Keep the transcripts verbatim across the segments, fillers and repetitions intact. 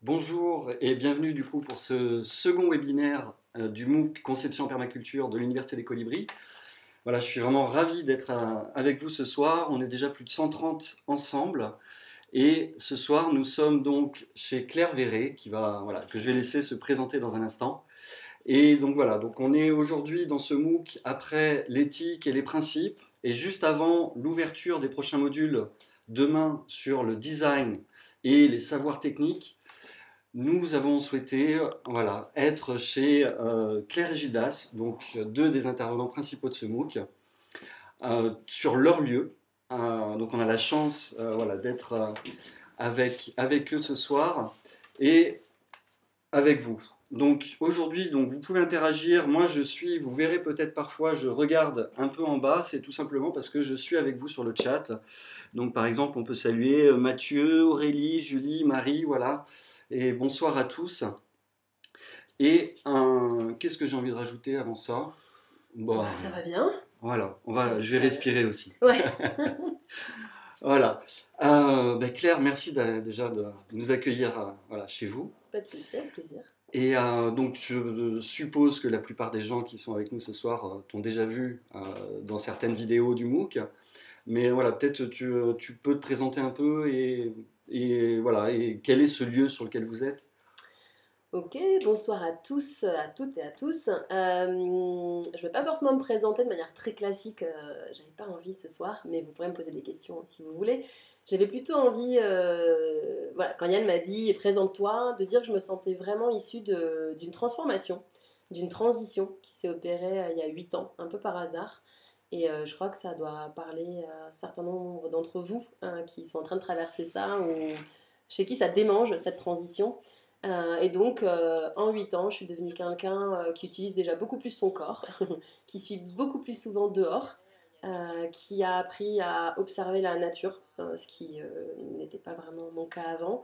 Bonjour et bienvenue du coup pour ce second webinaire euh, du MOOC Conception Permaculture de l'Université des Colibris. Voilà, je suis vraiment ravi d'être euh, avec vous ce soir. On est déjà plus de cent trente ensemble et ce soir nous sommes donc chez Claire Verret qui va, voilà, que je vais laisser se présenter dans un instant. Et donc voilà, donc on est aujourd'hui dans ce MOOC après l'éthique et les principes et juste avant l'ouverture des prochains modules demain sur le design et les savoirs techniques. Nous avons souhaité voilà, être chez euh, Claire et Gildas, donc deux des intervenants principaux de ce MOOC, euh, sur leur lieu. Euh, donc on a la chance euh, voilà, d'être euh, avec, avec eux ce soir et avec vous. Donc aujourd'hui, donc, vous pouvez interagir. Moi je suis, vous verrez peut-être parfois, je regarde un peu en bas, c'est tout simplement parce que je suis avec vous sur le chat. Donc par exemple, on peut saluer Mathieu, Aurélie, Julie, Marie, voilà. Et bonsoir à tous. Et un... qu'est-ce que j'ai envie de rajouter avant ça? Bon, bah, ça va bien. Voilà, on va, je vais respirer aussi. Ouais. Voilà. Euh, ben Claire, merci de, déjà de nous accueillir euh, voilà, chez vous. Pas de souci, avec plaisir. Et euh, donc je suppose que la plupart des gens qui sont avec nous ce soir euh, t'ont déjà vu euh, dans certaines vidéos du MOOC. Mais voilà, peut-être tu, tu peux te présenter un peu et, et voilà, et quel est ce lieu sur lequel vous êtes? Ok, bonsoir à tous, à toutes et à tous. Euh, je ne vais pas forcément me présenter de manière très classique, euh, j'avais pas envie ce soir, mais vous pourrez me poser des questions si vous voulez. J'avais plutôt envie, euh, voilà, quand Yann m'a dit présente-toi, de dire que je me sentais vraiment issue de- d'une transformation, d'une transition qui s'est opérée euh, il y a huit ans, un peu par hasard. Et euh, je crois que ça doit parler à un certain nombre d'entre vous hein, qui sont en train de traverser ça ou chez qui ça démange cette transition. Euh, et donc, euh, en huit ans, je suis devenue quelqu'un euh, qui utilise déjà beaucoup plus son corps, qui suis beaucoup plus souvent dehors, euh, qui a appris à observer la nature, euh, ce qui euh, n'était pas vraiment mon cas avant,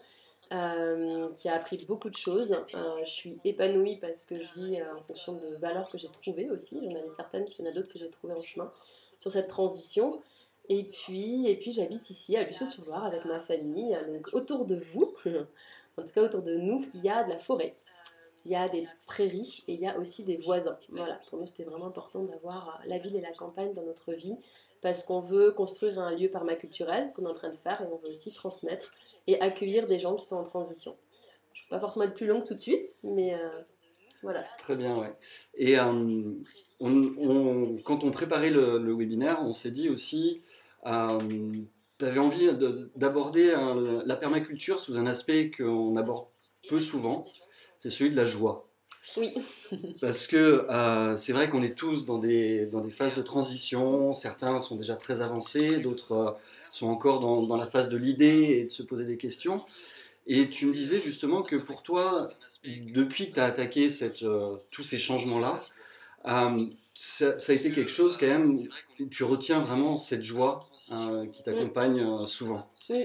euh, qui a appris beaucoup de choses. Euh, je suis épanouie parce que je vis euh, en fonction de valeurs que j'ai trouvées aussi. J'en avais certaines, puis il y en a d'autres que j'ai trouvées en chemin sur cette transition. Et puis, et puis j'habite ici à Luçon-sur-Loire avec ma famille. Donc autour de vous, en tout cas autour de nous, il y a de la forêt, il y a des prairies et il y a aussi des voisins. Voilà, pour nous c'était vraiment important d'avoir la ville et la campagne dans notre vie parce qu'on veut construire un lieu permaculturel, ce qu'on est en train de faire, et on veut aussi transmettre et accueillir des gens qui sont en transition. Je ne vais pas forcément être plus longue tout de suite, mais euh, voilà. Très bien, ouais. Et euh, on, on- quand on préparait le, le webinaire, on s'est dit aussi, euh, tu avais envie de- d'aborder euh, la permaculture sous un aspect qu'on aborde peu souvent, c'est celui de la joie. Oui. Parce que euh, c'est vrai qu'on est tous dans des, dans des phases de transition, certains sont déjà très avancés, d'autres euh, sont encore dans, dans la phase de l'idée et de se poser des questions. Et tu me disais justement que pour toi, depuis que tu as attaqué cette, euh, tous ces changements-là, euh, ça, ça a été quelque chose quand même, où tu retiens vraiment cette joie euh, qui t'accompagne euh, souvent. Oui.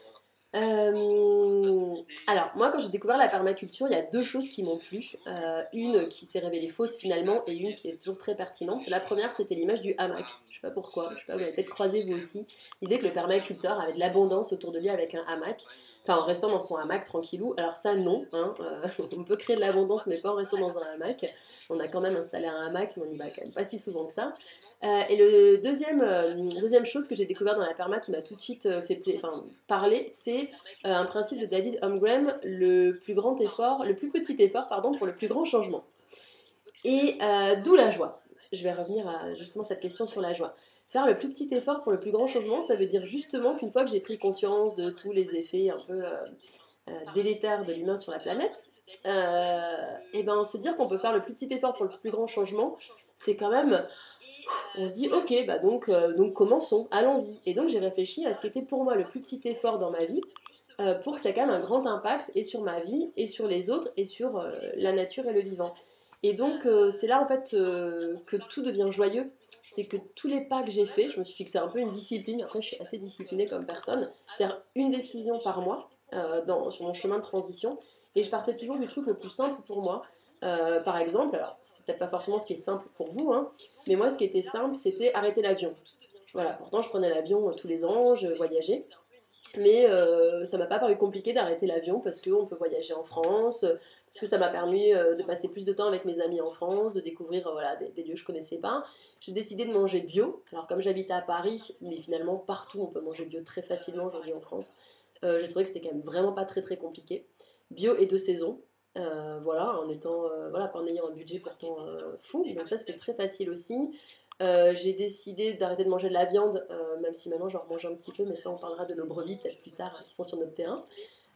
Euh, alors, moi, quand j'ai découvert la permaculture, il y a deux choses qui m'ont plu. Euh, une qui s'est révélée fausse finalement, et une qui est toujours très pertinente. La première, c'était l'image du hamac. Je sais pas pourquoi, je sais pas, vous avez peut-être croisé vous aussi. L'idée que le permaculteur avait de l'abondance autour de lui avec un hamac, enfin en restant dans son hamac tranquillou. Alors, ça, non. Hein, euh, on peut créer de l'abondance, mais pas en restant dans un hamac. On a quand même installé un hamac, mais on y va quand même pas si souvent que ça. Euh, et le deuxième, euh, deuxième chose que j'ai découvert dans la perma qui m'a tout de suite euh, fait pla- enfin, parler, c'est euh, un principe de David Holmgren, le plus grand effort, le plus petit effort, pardon, pour le plus grand changement. Et euh, d'où la joie. Je vais revenir à justement cette question sur la joie. Faire le plus petit effort pour le plus grand changement, ça veut dire justement qu'une fois que j'ai pris conscience de tous les effets un peu euh, euh, délétères de l'humain sur la planète, euh, et ben se dire qu'on peut faire le plus petit effort pour le plus grand changement, c'est quand même on se dit ok bah donc, euh, donc commençons, allons-y. Et donc j'ai réfléchi à ce qui était pour moi le plus petit effort dans ma vie euh, pour que ça ait quand même un grand impact et sur ma vie et sur les autres et sur euh, la nature et le vivant. Et donc euh, c'est là en fait euh, que tout devient joyeux. C'est que tous les pas que j'ai faits, je me suis fixé un peu une discipline, après je suis assez disciplinée comme personne, c'est-à-dire une décision par mois euh, dans, sur mon chemin de transition, et je partais toujours du truc le plus simple pour moi. Euh, par exemple, alors c'est peut-être pas forcément ce qui est simple pour vous, hein, mais moi ce qui était simple c'était arrêter l'avion. Voilà, pourtant je prenais l'avion euh, tous les ans, je voyageais. Mais euh, ça m'a pas paru compliqué d'arrêter l'avion parce qu'on peut voyager en France, parce que ça m'a permis euh, de passer plus de temps avec mes amis en France, de découvrir euh, voilà, des, des lieux que je connaissais pas. J'ai décidé de manger bio. Alors comme j'habitais à Paris, mais finalement partout on peut manger bio très facilement aujourd'hui en France, euh, j'ai trouvé que c'était quand même vraiment pas très très compliqué. Bio et de saison. Euh, voilà, en étant, euh, voilà, pas en ayant un budget pourtant euh, fou, donc ça c'était très facile aussi. Euh, j'ai décidé d'arrêter de manger de la viande, euh, même si maintenant j'en remange un petit peu, mais ça on parlera de nos brebis peut-être plus tard qui sont sur notre terrain.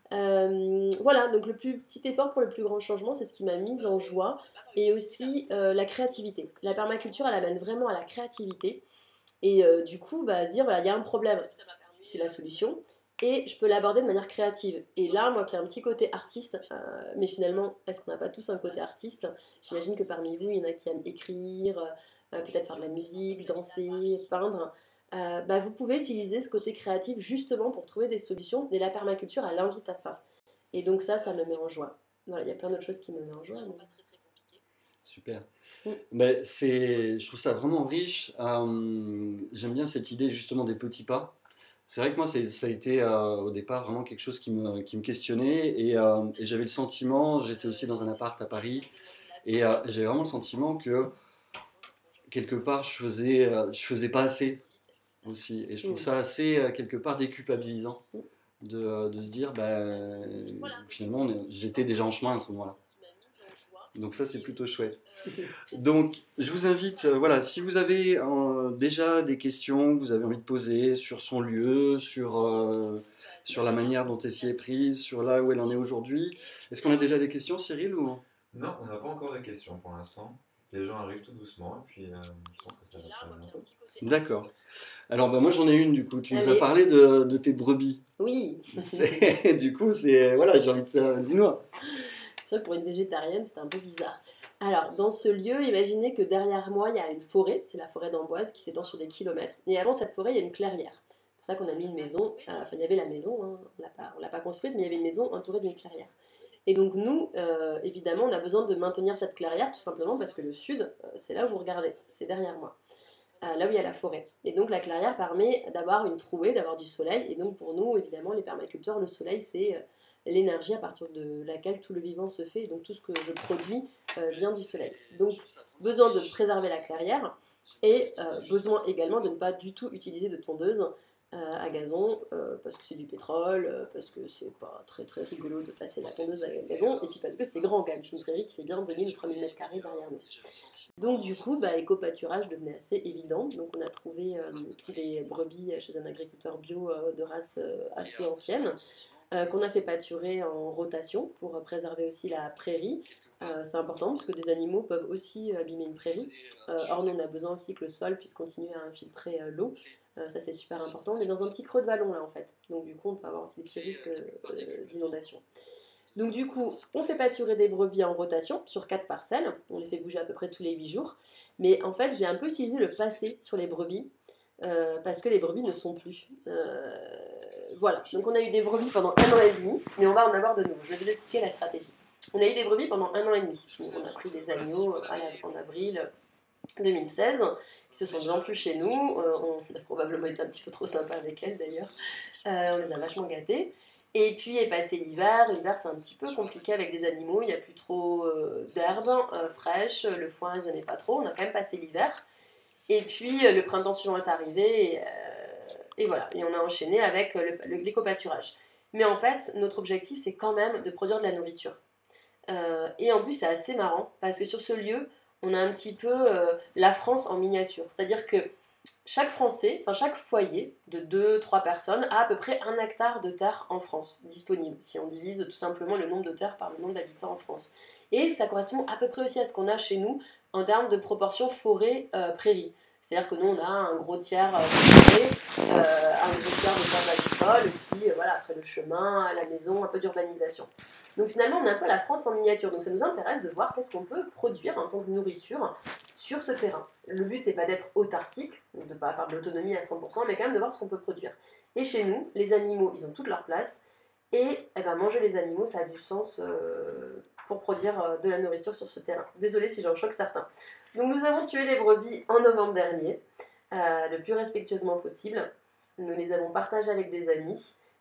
Euh, voilà, donc le plus petit effort pour le plus grand changement, c'est ce qui m'a mise en joie, et aussi euh, la créativité. La permaculture, elle amène vraiment à la créativité, et euh, du coup, bah, se dire, voilà, il y a un problème, c'est la solution, et je peux l'aborder de manière créative. Et là, moi qui ai un petit côté artiste, euh, mais finalement, est-ce qu'on n'a pas tous un côté artiste? J'imagine que parmi vous, il y en a qui aiment écrire, euh, peut-être faire de la musique, danser, peindre. Euh, bah, vous pouvez utiliser ce côté créatif justement pour trouver des solutions, et la permaculture, elle invite à ça. Et donc ça, ça me met en joie. Voilà, il y a plein d'autres choses qui me mettent en joie. Mais... Super. Mm. Ben, c'est, je trouve ça vraiment riche. Euh, j'aime bien cette idée justement des petits pas. C'est vrai que moi, c'est, ça a été euh, au départ vraiment quelque chose qui me, qui me questionnait et, euh, et j'avais le sentiment, j'étais aussi dans un appart à Paris et euh, j'avais vraiment le sentiment que quelque part je faisais, euh, je faisais pas assez aussi et je trouve Mm. ça assez euh, quelque part déculpabilisant de, euh, de se dire ben, finalement on est- j'étais déjà en chemin à ce moment-là. Donc ça c'est plutôt chouette. Donc je vous invite, euh, voilà, si vous avez euh, déjà des questions que vous avez envie de poser sur son lieu, sur, euh, sur la manière dont elle s'y est prise, sur là où elle en est aujourd'hui. Est-ce qu'on a déjà des questions, Cyril ou... Non, on n'a pas encore de questions pour l'instant. Les gens arrivent tout doucement et puis euh, je pense que ça va se faire bientôt. D'accord. Alors bah, moi j'en ai une du coup. Tu nous as Allez. parlé de, de tes brebis. Oui. C'est- Du coup c'est voilà, j'ai envie de ça. Dis-nous. C'est vrai que pour une végétarienne, c'était un peu bizarre. Alors, dans ce lieu, imaginez que derrière moi, il y a une forêt, c'est la forêt d'Amboise qui s'étend sur des kilomètres. Et avant cette forêt, il y a une clairière. C'est pour ça qu'on a mis une maison, euh, enfin il y avait la maison, hein, on l'a pas, on l'a pas construite, mais il y avait une maison entourée d'une clairière. Et donc nous, euh, évidemment, on a besoin de maintenir cette clairière, tout simplement parce que le sud, euh, c'est là où vous regardez, c'est derrière moi, euh, là où il y a la forêt. Et donc la clairière permet d'avoir une trouée, d'avoir du soleil. Et donc pour nous, évidemment, les permaculteurs, le soleil, c'est euh, l'énergie à partir de laquelle tout le vivant se fait. Et donc tout ce que je produis euh, vient du soleil. Donc besoin de préserver la clairière et euh, besoin également de ne pas du tout utiliser de tondeuse euh, à gazon euh, parce que c'est du pétrole, euh, parce que c'est pas très très rigolo de passer la tondeuse à gazon et puis parce que c'est grand quand même. C'est une prairie qui fait bien deux mille ou trois mille mètres carrés derrière nous. Donc du coup, bah, éco-pâturage devenait assez évident. Donc on a trouvé euh, des brebis chez un agriculteur bio euh, de race euh, assez ancienne, euh, qu'on a fait pâturer en rotation pour préserver aussi la prairie. Euh, c'est important parce que des animaux peuvent aussi abîmer une prairie. Euh, or nous on a besoin aussi que le sol puisse continuer à infiltrer euh, l'eau. Euh, ça c'est super important. On est dans un petit creux de vallon là en fait. Donc du coup on peut avoir aussi des petits risques euh, d'inondation. Donc du coup, on fait pâturer des brebis en rotation sur quatre parcelles. On les fait bouger à peu près tous les huit jours. Mais en fait, j'ai un peu utilisé le passé sur les brebis. Euh, parce que les brebis ne sont plus. Euh, voilà, donc on a eu des brebis pendant un an et demi, mais on va en avoir de nouveau. Je vais vous expliquer la stratégie. On a eu des brebis pendant un an et demi. Donc on a pris des agneaux en avril deux mille seize, qui se sont bien plus chez nous. Euh, on a probablement été un petit peu trop sympa avec elles d'ailleurs. Euh, on les a vachement gâtés. Et puis est passé l'hiver. L'hiver c'est un petit peu compliqué avec des animaux. Il n'y a plus trop euh, d'herbes euh, fraîches. Le foin ils n'aimaient pas trop. On a quand même passé l'hiver. Et puis euh, le printemps suivant est arrivé. Et, euh, et voilà. Et on a enchaîné avec le, le, l'éco-pâturage. Mais en fait, notre objectif c'est quand même de produire de la nourriture. Euh, et en plus c'est assez marrant parce que sur ce lieu, on a un petit peu euh, la France en miniature. C'est-à-dire que chaque Français, enfin chaque foyer de deux trois personnes a à peu près un hectare de terre en France disponible, si on divise tout simplement le nombre de terres par le nombre d'habitants en France. Et ça correspond à peu près aussi à ce qu'on a chez nous en termes de proportion forêt-prairie. C'est-à-dire que nous, on a un gros tiers de forêt, euh, un gros tiers de terre agricole, et puis euh, voilà, après le chemin, la maison, un peu d'urbanisation. Donc finalement, on a un peu la France en miniature. Donc ça nous intéresse de voir qu'est-ce qu'on peut produire en tant que nourriture sur ce terrain. Le but, c'est pas d'être autarcique, de ne pas faire de l'autonomie à cent pour cent, mais quand même de voir ce qu'on peut produire. Et chez nous, les animaux, ils ont toute leur place. Et eh ben, manger les animaux, ça a du sens euh, pour produire euh, de la nourriture sur ce terrain. Désolée si j'en choque certains. Donc nous avons tué les brebis en novembre dernier, euh, le plus respectueusement possible. Nous les avons partagées avec des amis.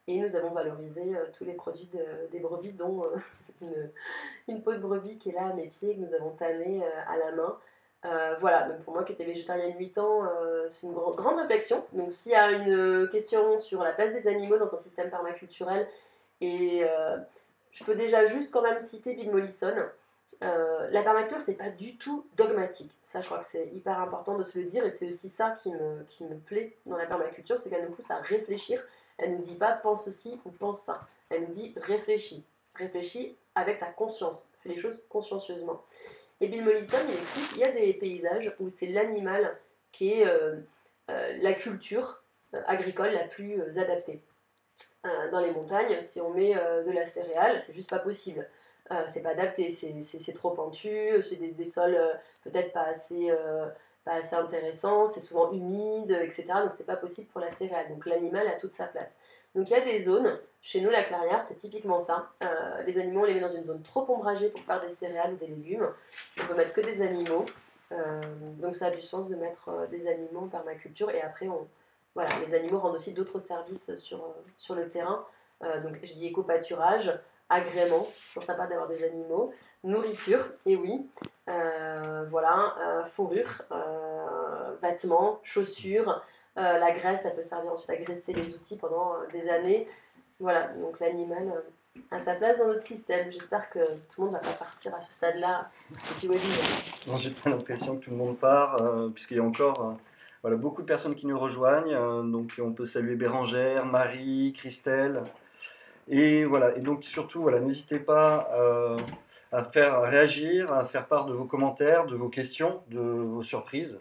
Et nous avons valorisé euh, tous les produits de, des brebis, dont euh, une, une peau de brebis qui est là à mes pieds, que nous avons tannée euh, à la main. Euh, voilà, donc pour moi qui étais végétarienne huit ans, euh, c'est une gr- grande réflexion. Donc s'il y a une question sur la place des animaux dans un système permaculturel, et euh, je peux déjà juste quand même citer Bill Mollison. Euh, la permaculture, c'est pas du tout dogmatique. Ça, je crois que c'est hyper important de se le dire, et c'est aussi ça qui me, qui me plaît dans la permaculture, c'est qu'elle nous pousse à réfléchir. Elle nous dit pas pense ceci ou pense ça. Elle nous dit réfléchis. Réfléchis avec ta conscience. Fais les choses consciencieusement. Et Bill Mollison, il explique qu'il y a des paysages où c'est l'animal qui est euh, euh, la culture euh, agricole la plus euh, adaptée. Euh, dans les montagnes, si on met euh, de la céréale, c'est juste pas possible. Euh, c'est pas adapté, c'est, c'est, c'est trop pentu, c'est des, des sols euh, peut-être pas assez, euh, pas assez intéressants, c'est souvent humide, et cetera. Donc c'est pas possible pour la céréale. Donc l'animal a toute sa place. Donc il y a des zones, chez nous la clairière, c'est typiquement ça. Euh, les animaux, on les met dans une zone trop ombragée pour faire des céréales ou des légumes. On peut mettre que des animaux. Euh, donc ça a du sens de mettre euh, des animaux en permaculture, et après on, voilà, les animaux rendent aussi d'autres services sur, euh, sur le terrain. Euh, donc, je dis éco-pâturage, agrément, c'est toujours sympa d'avoir des animaux, nourriture, et oui, euh, voilà, euh, fourrure, euh, vêtements, chaussures, euh, la graisse, ça peut servir ensuite à graisser les outils pendant euh, des années. Voilà, donc l'animal euh, a sa place dans notre système. J'espère que tout le monde ne va pas partir à ce stade-là du webinaire. Non, j'ai pas l'impression que tout le monde part, euh, puisqu'il y a encore euh, voilà, beaucoup de personnes qui nous rejoignent. Euh, donc on peut saluer Bérangère, Marie, Christelle. Et voilà, et donc surtout, voilà, n'hésitez pas euh, à faire à réagir, à faire part de vos commentaires, de vos questions, de vos surprises.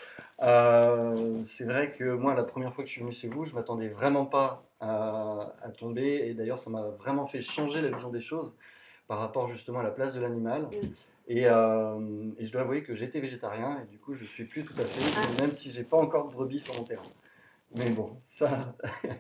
Euh, c'est vrai que moi, la première fois que je suis venu chez vous, je ne m'attendais vraiment pas à, à tomber. Et d'ailleurs, ça m'a vraiment fait changer la vision des choses par rapport justement à la place de l'animal. Et, euh, et je dois avouer que j'étais végétarien et du coup, je ne suis plus tout à fait, même si j'ai pas encore de brebis sur mon terrain. Mais bon, ça,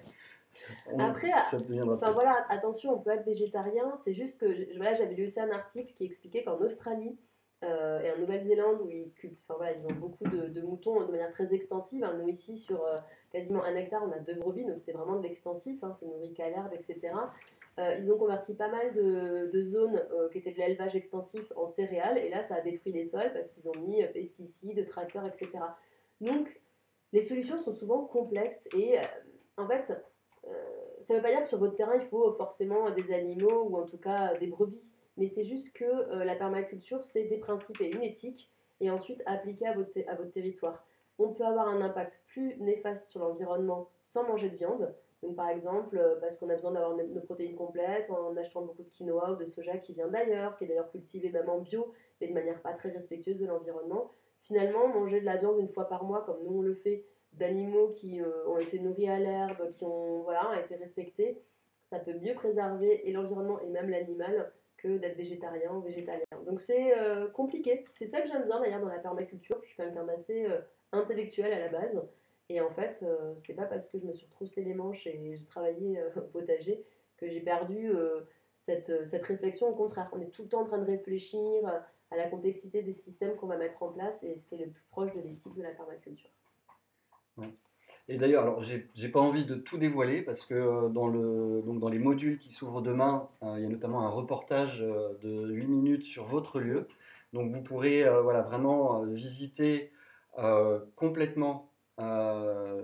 on- Après, ça deviendra enfin plus. voilà, attention, on peut être végétarien. C'est juste que je- voilà, j'avais lu aussi un article qui expliquait qu'en Australie euh, et en Nouvelle-Zélande, où ils cultivent, enfin voilà, ils ont beaucoup de, de moutons de manière très extensive. Hein. Nous ici, sur euh, quasiment un hectare, on a deux brebis, donc c'est vraiment de l'extensif. Hein, c'est nourri qu'à l'herbe, et cetera. Euh, ils ont converti pas mal de, de zones euh, qui étaient de l'élevage extensif en céréales, et là, ça a détruit les sols parce qu'ils ont mis euh, pesticides, tracteurs, et cetera. Donc, les solutions sont souvent complexes et euh, en fait, euh, ça ne veut pas dire que sur votre terrain, il faut forcément des animaux ou en tout cas des brebis. Mais c'est juste que euh, la permaculture, c'est des principes et une éthique, et ensuite appliquer à votre, à votre territoire. On peut avoir un impact plus néfaste sur l'environnement sans manger de viande. Donc par exemple, euh, parce qu'on a besoin d'avoir nos, nos protéines complètes en achetant beaucoup de quinoa ou de soja qui vient d'ailleurs, qui est d'ailleurs cultivé même en bio, mais de manière pas très respectueuse de l'environnement. Finalement, manger de la viande une fois par mois, comme nous on le fait, d'animaux qui euh, ont été nourris à l'herbe, qui ont voilà, été respectés, ça peut mieux préserver et l'environnement et même l'animal que d'être végétarien ou végétalien. Donc c'est euh, compliqué. C'est ça que j'aime bien d'ailleurs dans la permaculture. Je suis quelqu'un d'assez euh, intellectuel à la base. Et en fait, euh, c'est pas parce que je me suis retroussé les manches et j'ai travaillé euh, au potager que j'ai perdu euh, cette, cette réflexion. Au contraire, on est tout le temps en train de réfléchir à la complexité des systèmes qu'on va mettre en place et ce qui est le plus proche de l'éthique de la permaculture. Ouais. Et d'ailleurs, alors j'ai j'ai pas envie de tout dévoiler parce que euh, dans, le, donc dans les modules qui s'ouvrent demain, euh, il y a notamment un reportage euh, de huit minutes sur votre lieu. Donc vous pourrez euh, voilà, vraiment euh, visiter euh, complètement euh,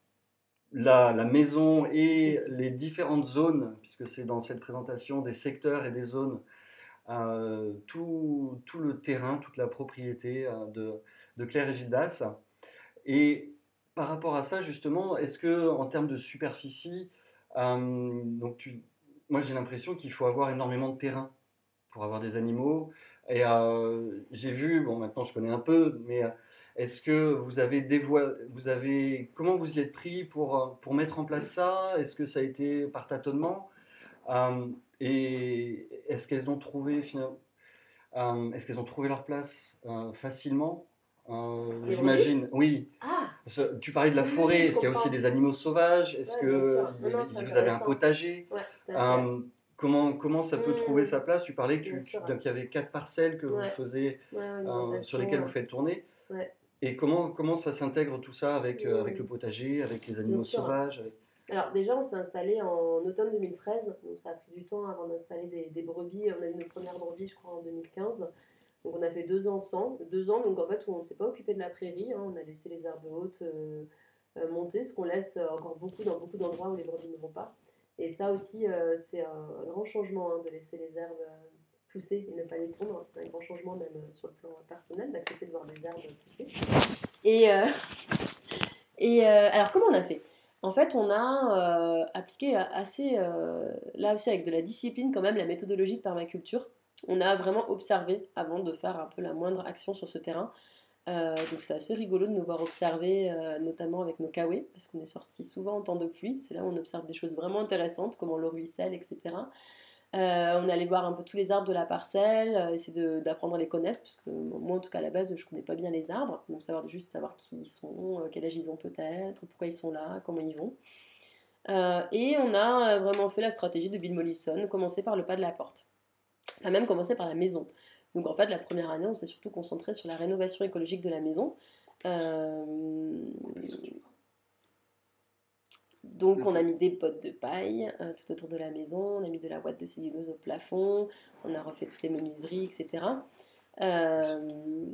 la, la maison et les différentes zones, puisque c'est dans cette présentation des secteurs et des zones, euh, tout, tout le terrain, toute la propriété euh, de, de Claire et Gildas. Et par rapport à ça, justement, est-ce que en termes de superficie, euh, donc tu, moi j'ai l'impression qu'il faut avoir énormément de terrain pour avoir des animaux. Et euh, j'ai vu, bon maintenant je connais un peu, mais euh, est-ce que vous avez des voies, vous avez, comment vous y êtes pris pour, euh, pour mettre en place ça? Est-ce que ça a été par tâtonnement? Euh, et est-ce qu'elles ont trouvé finalement, euh, est-ce qu'elles ont trouvé leur place euh, facilement? Euh, Les brebis? J'imagine, oui. Ah, Ce- Tu parlais de la oui, oui, forêt, oui, je est-ce qu'il y a aussi comprends. des animaux sauvages? Est-ce Ouais, bien que sûr. il y Non, non, c'est avait- vous avez un intéressant. potager? Ouais, tout à fait. Euh, comment, comment ça peut trouver Mmh, sa place? Tu parlais que bien tu- tu- sûr. donc, il y avait quatre parcelles que vous Ouais, faisiez, ouais, euh, sur alimentation. lesquelles vous faites tourner. Ouais. Et comment, comment ça s'intègre tout ça avec, euh, avec le Mmh, potager, avec les bien animaux sûr. sauvages? avec- Alors déjà, on s'est installé en automne deux mille treize, donc ça a pris du temps avant d'installer des, des brebis. On a eu nos premières brebis, je crois, en deux mille quinze. Donc on a fait deux ans sans, deux ans donc en fait où on ne s'est pas occupé de la prairie, hein. On a laissé les herbes hautes euh, euh, monter, ce qu'on laisse euh, encore beaucoup dans beaucoup d'endroits où les brebis ne vont pas. Et ça aussi, euh, c'est un, un grand changement, hein, de laisser les herbes euh, pousser et ne pas les tondre. C'est un grand changement même euh, sur le plan personnel, d'accepter de voir des herbes pousser. Et, euh, et euh, alors comment on a fait? En fait, on a euh, appliqué assez, euh, là aussi avec de la discipline quand même, la méthodologie de permaculture. On a vraiment observé avant de faire un peu la moindre action sur ce terrain. Euh, donc c'est assez rigolo de nous voir observer, euh, notamment avec nos kawés, parce qu'on est sorti souvent en temps de pluie. C'est là où on observe des choses vraiment intéressantes, comment l'eau ruisselle, et cetera. Euh, on allait voir un peu tous les arbres de la parcelle, euh, essayer de- d'apprendre à les connaître, parce que moi en tout cas à la base je connais pas bien les arbres, donc savoir juste savoir qui ils sont, euh, quel âge ils ont peut-être, pourquoi ils sont là, comment ils vont. Euh, et on a euh, vraiment fait la stratégie de Bill Mollison, commencer par le pas de la porte, enfin même commencer par la maison. Donc en fait la première année on s'est surtout concentré sur la rénovation écologique de la maison. Euh, Donc on a mis des pottes de paille euh, tout autour de la maison, on a mis de la ouate de cellulose au plafond, on a refait toutes les menuiseries, et cetera. Euh,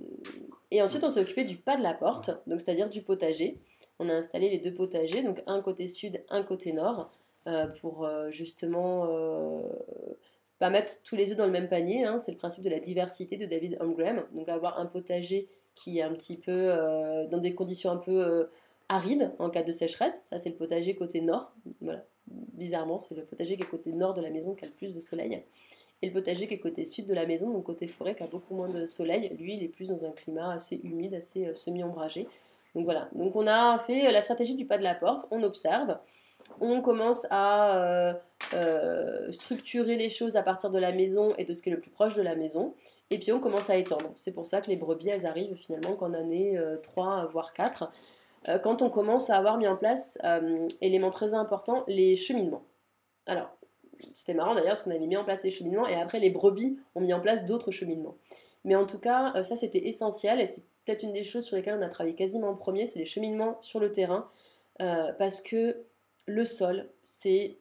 et ensuite on s'est occupé du pas de la porte, donc c'est-à-dire du potager. On a installé les deux potagers, donc un côté sud, un côté nord, euh, pour euh, justement euh, pas mettre tous les œufs dans le même panier, hein. C'est le principe de la diversité de David Holmgren, donc avoir un potager qui est un petit peu euh, dans des conditions un peu euh, arides en cas de sécheresse. Ça c'est le potager côté nord, voilà. Bizarrement c'est le potager qui est côté nord de la maison qui a le plus de soleil. Et le potager qui est côté sud de la maison, donc côté forêt, qui a beaucoup moins de soleil, lui, il est plus dans un climat assez humide, assez euh, semi-ombragé. Donc voilà, donc on a fait la stratégie du pas de la porte, on observe, on commence à euh, euh, structurer les choses à partir de la maison et de ce qui est le plus proche de la maison, et puis on commence à étendre. C'est pour ça que les brebis, elles arrivent finalement qu'en année euh, trois, voire quatre, euh, quand on commence à avoir mis en place, euh, élément très important, les cheminements. Alors, c'était marrant d'ailleurs parce qu'on avait mis en place les cheminements et après les brebis ont mis en place d'autres cheminements. Mais en tout cas, euh, ça c'était essentiel et c'est peut-être une des choses sur lesquelles on a travaillé quasiment en premier, c'est les cheminements sur le terrain, euh, parce que le sol, c'est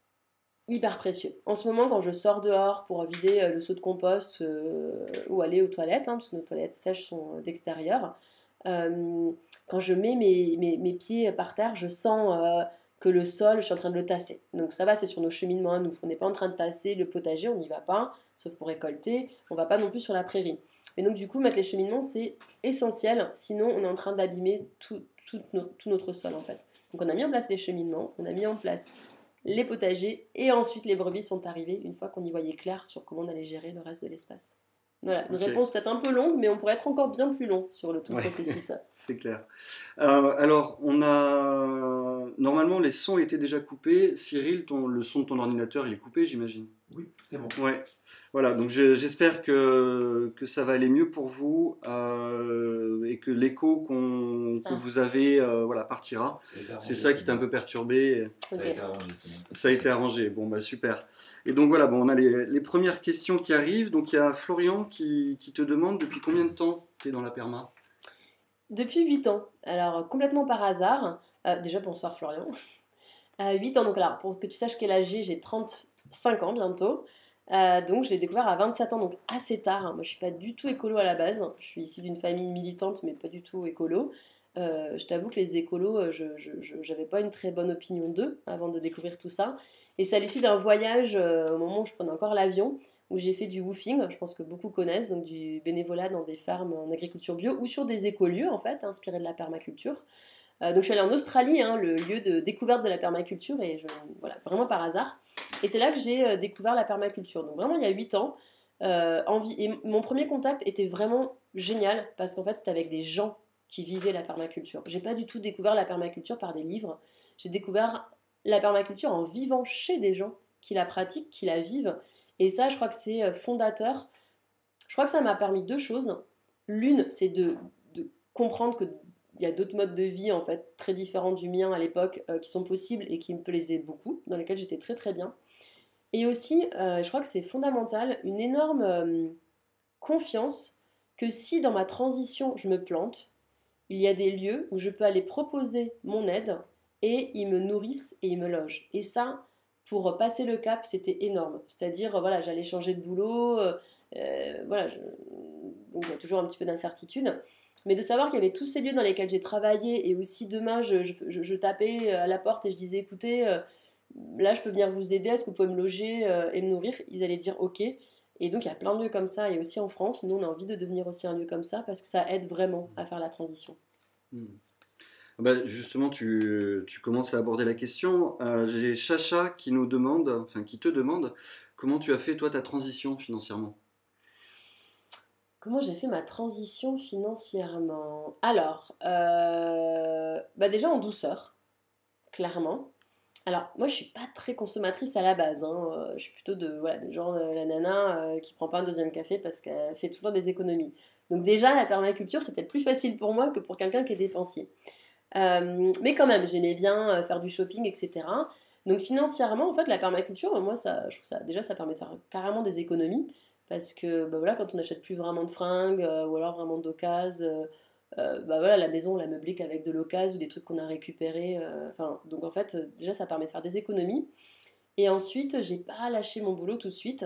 hyper précieux. En ce moment, quand je sors dehors pour vider euh, le seau de compost euh, ou aller aux toilettes, hein, parce que nos toilettes sèches sont d'extérieur, euh, quand je mets mes, mes, mes pieds par terre, je sens euh, que le sol, je suis en train de le tasser. Donc ça va, c'est sur nos cheminements à nous. On n'est pas en train de tasser le potager, on n'y va pas, sauf pour récolter. On ne va pas non plus sur la prairie. Mais donc du coup, mettre les cheminements, c'est essentiel. Sinon, on est en train d'abîmer tout, tout, no- tout notre sol, en fait. Donc on a mis en place les cheminements, on a mis en place les potagers, et ensuite les brebis sont arrivées une fois qu'on y voyait clair sur comment on allait gérer le reste de l'espace. Voilà, une Ok. réponse peut-être un peu longue, mais on pourrait être encore bien plus long sur le tout Ouais. processus. C'est clair. Euh, alors, on a. Normalement, les sons étaient déjà coupés. Cyril, ton... le son de ton ordinateur, il est coupé, j'imagine. Oui, c'est bon. Ouais. Voilà, donc je- j'espère que, que ça va aller mieux pour vous euh, et que l'écho qu'on, que Ah. vous avez euh, voilà, partira. Ça a été arrangé, C'est ça qui c'est t'a un bon. peu perturbé. Ça a Ok. été arrangé, c'est bon. Ça a été arrangé. Bon, bah super. Et donc voilà, bon, on a les, les premières questions qui arrivent. Donc il y a Florian qui, qui te demande depuis combien de temps tu es dans la perma? Depuis huit ans, alors complètement par hasard, euh, déjà bonsoir Florian, euh, huit ans, donc alors pour que tu saches quel âge j'ai, j'ai trente-cinq ans bientôt. Euh, donc je l'ai découvert à vingt-sept ans, donc assez tard, hein. Moi je suis pas du tout écolo à la base, je suis issue d'une famille militante mais pas du tout écolo. Euh, je t'avoue que les écolos, euh, je, je, je- j'avais pas une très bonne opinion d'eux avant de découvrir tout ça. Et c'est à l'issue d'un voyage, euh, au moment où je prenais encore l'avion, où j'ai fait du woofing, je pense que beaucoup connaissent, donc du bénévolat dans des fermes en agriculture bio ou sur des écolieux en fait, inspirés de la permaculture. Euh, donc je suis allée en Australie, hein, le lieu de découverte de la permaculture, et je, voilà, vraiment par hasard. Et c'est là que j'ai euh, découvert la permaculture. Donc vraiment il y a huit ans. Euh, envie, et mon premier contact était vraiment génial parce qu'en fait c'était avec des gens qui vivaient la permaculture. J'ai pas du tout découvert la permaculture par des livres. J'ai découvert la permaculture en vivant chez des gens qui la pratiquent, qui la vivent. Et ça, je crois que c'est euh, fondateur. Je crois que ça m'a permis deux choses. L'une, c'est de, de comprendre que il y a d'autres modes de vie en fait très différents du mien à l'époque euh, qui sont possibles et qui me plaisaient beaucoup, dans lesquels j'étais très très bien. Et aussi, euh, je crois que c'est fondamental, une énorme euh, confiance que si dans ma transition je me plante, il y a des lieux où je peux aller proposer mon aide et ils me nourrissent et ils me logent. Et ça, pour passer le cap, c'était énorme. C'est-à-dire, voilà, j'allais changer de boulot, euh, euh, voilà, je... donc il y a toujours un petit peu d'incertitude. Mais de savoir qu'il y avait tous ces lieux dans lesquels j'ai travaillé et aussi demain, je, je, je, je tapais à la porte et je disais, écoutez, euh, là, je peux venir vous aider, est-ce que vous pouvez me loger euh, et me nourrir? Ils allaient dire, ok. Et donc, il y a plein de lieux comme ça, et aussi en France, nous, on a envie de devenir aussi un lieu comme ça, parce que ça aide vraiment à faire la transition. Hmm. Bah, justement, tu, tu commences à aborder la question. Euh, j'ai Chacha qui nous demande, enfin qui te demande, comment tu as fait toi ta transition financièrement? Comment j'ai fait ma transition financièrement? Alors, euh, bah déjà en douceur, clairement. Alors, moi, je suis pas très consommatrice à la base, hein. Euh, Je suis plutôt de, voilà, de genre euh, la nana euh, qui prend pas un deuxième café parce qu'elle fait tout le temps des économies. Donc déjà, la permaculture, c'était plus facile pour moi que pour quelqu'un qui est dépensier. Euh, mais quand même, j'aimais bien euh, faire du shopping, et cetera. Donc financièrement, en fait, la permaculture, moi, ça, je trouve ça, déjà, ça permet de faire carrément des économies. Parce que bah, voilà, quand on n'achète plus vraiment de fringues euh, ou alors vraiment d'occasion, euh, euh, bah, voilà, la maison, on la meublée qu'avec de l'occasion ou des trucs qu'on a récupérés. euh, Enfin, donc en fait, euh, déjà, ça permet de faire des économies. Et ensuite, j'ai pas lâché mon boulot tout de suite.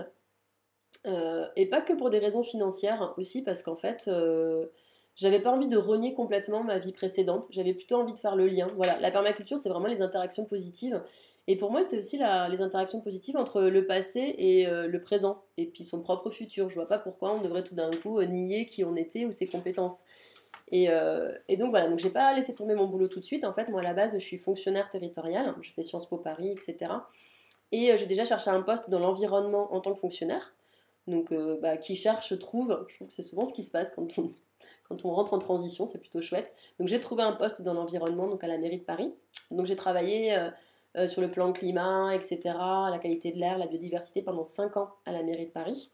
Euh, et pas que pour des raisons financières, hein, aussi parce qu'en fait, euh, j'avais pas envie de renier complètement ma vie précédente. J'avais plutôt envie de faire le lien. Voilà, la permaculture, c'est vraiment les interactions positives. Et pour moi, c'est aussi la- les interactions positives entre le passé et euh, le présent, et puis son propre futur. Je vois pas pourquoi on devrait tout d'un coup euh, nier qui on était ou ses compétences. Et, euh, et donc voilà, donc j'ai pas laissé tomber mon boulot tout de suite. En fait, moi à la base, je suis fonctionnaire territorial. J'ai fait Sciences Po Paris, et cetera. Et euh, j'ai déjà cherché un poste dans l'environnement en tant que fonctionnaire. Donc, euh, bah, qui cherche trouve. Je trouve que c'est souvent ce qui se passe quand on, quand on rentre en transition, c'est plutôt chouette. Donc, j'ai trouvé un poste dans l'environnement, donc à la mairie de Paris. Donc, j'ai travaillé euh, euh, sur le plan climat, et cetera, la qualité de l'air, la biodiversité pendant cinq ans à la mairie de Paris.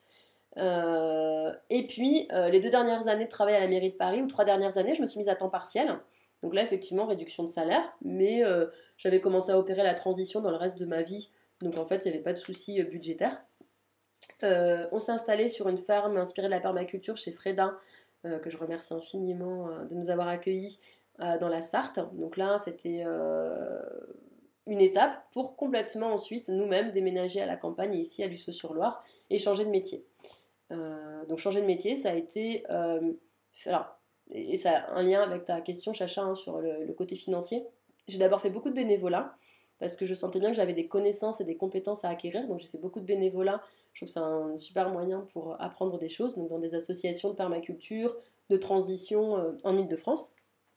Euh, et puis, euh, les deux dernières années de travail à la mairie de Paris, ou trois dernières années, je me suis mise à temps partiel. Donc là, effectivement, réduction de salaire, mais euh, j'avais commencé à opérer la transition dans le reste de ma vie. Donc en fait, il n'y avait pas de souci euh, budgétaire. Euh, on s'est installé sur une ferme inspirée de la permaculture chez Freda, euh, que je remercie infiniment euh, de nous avoir accueillis euh, dans la Sarthe. Donc là, c'était euh, une étape pour complètement ensuite nous-mêmes déménager à la campagne, ici à Lussau-sur-Loire, et changer de métier. Euh, donc changer de métier, ça a été... Euh, alors, et ça a un lien avec ta question, Chacha, hein, sur le, le côté financier. J'ai d'abord fait beaucoup de bénévolat, parce que je sentais bien que j'avais des connaissances et des compétences à acquérir, donc j'ai fait beaucoup de bénévolat. Je trouve que c'est un super moyen pour apprendre des choses, donc dans des associations de permaculture, de transition euh, en Île-de-France.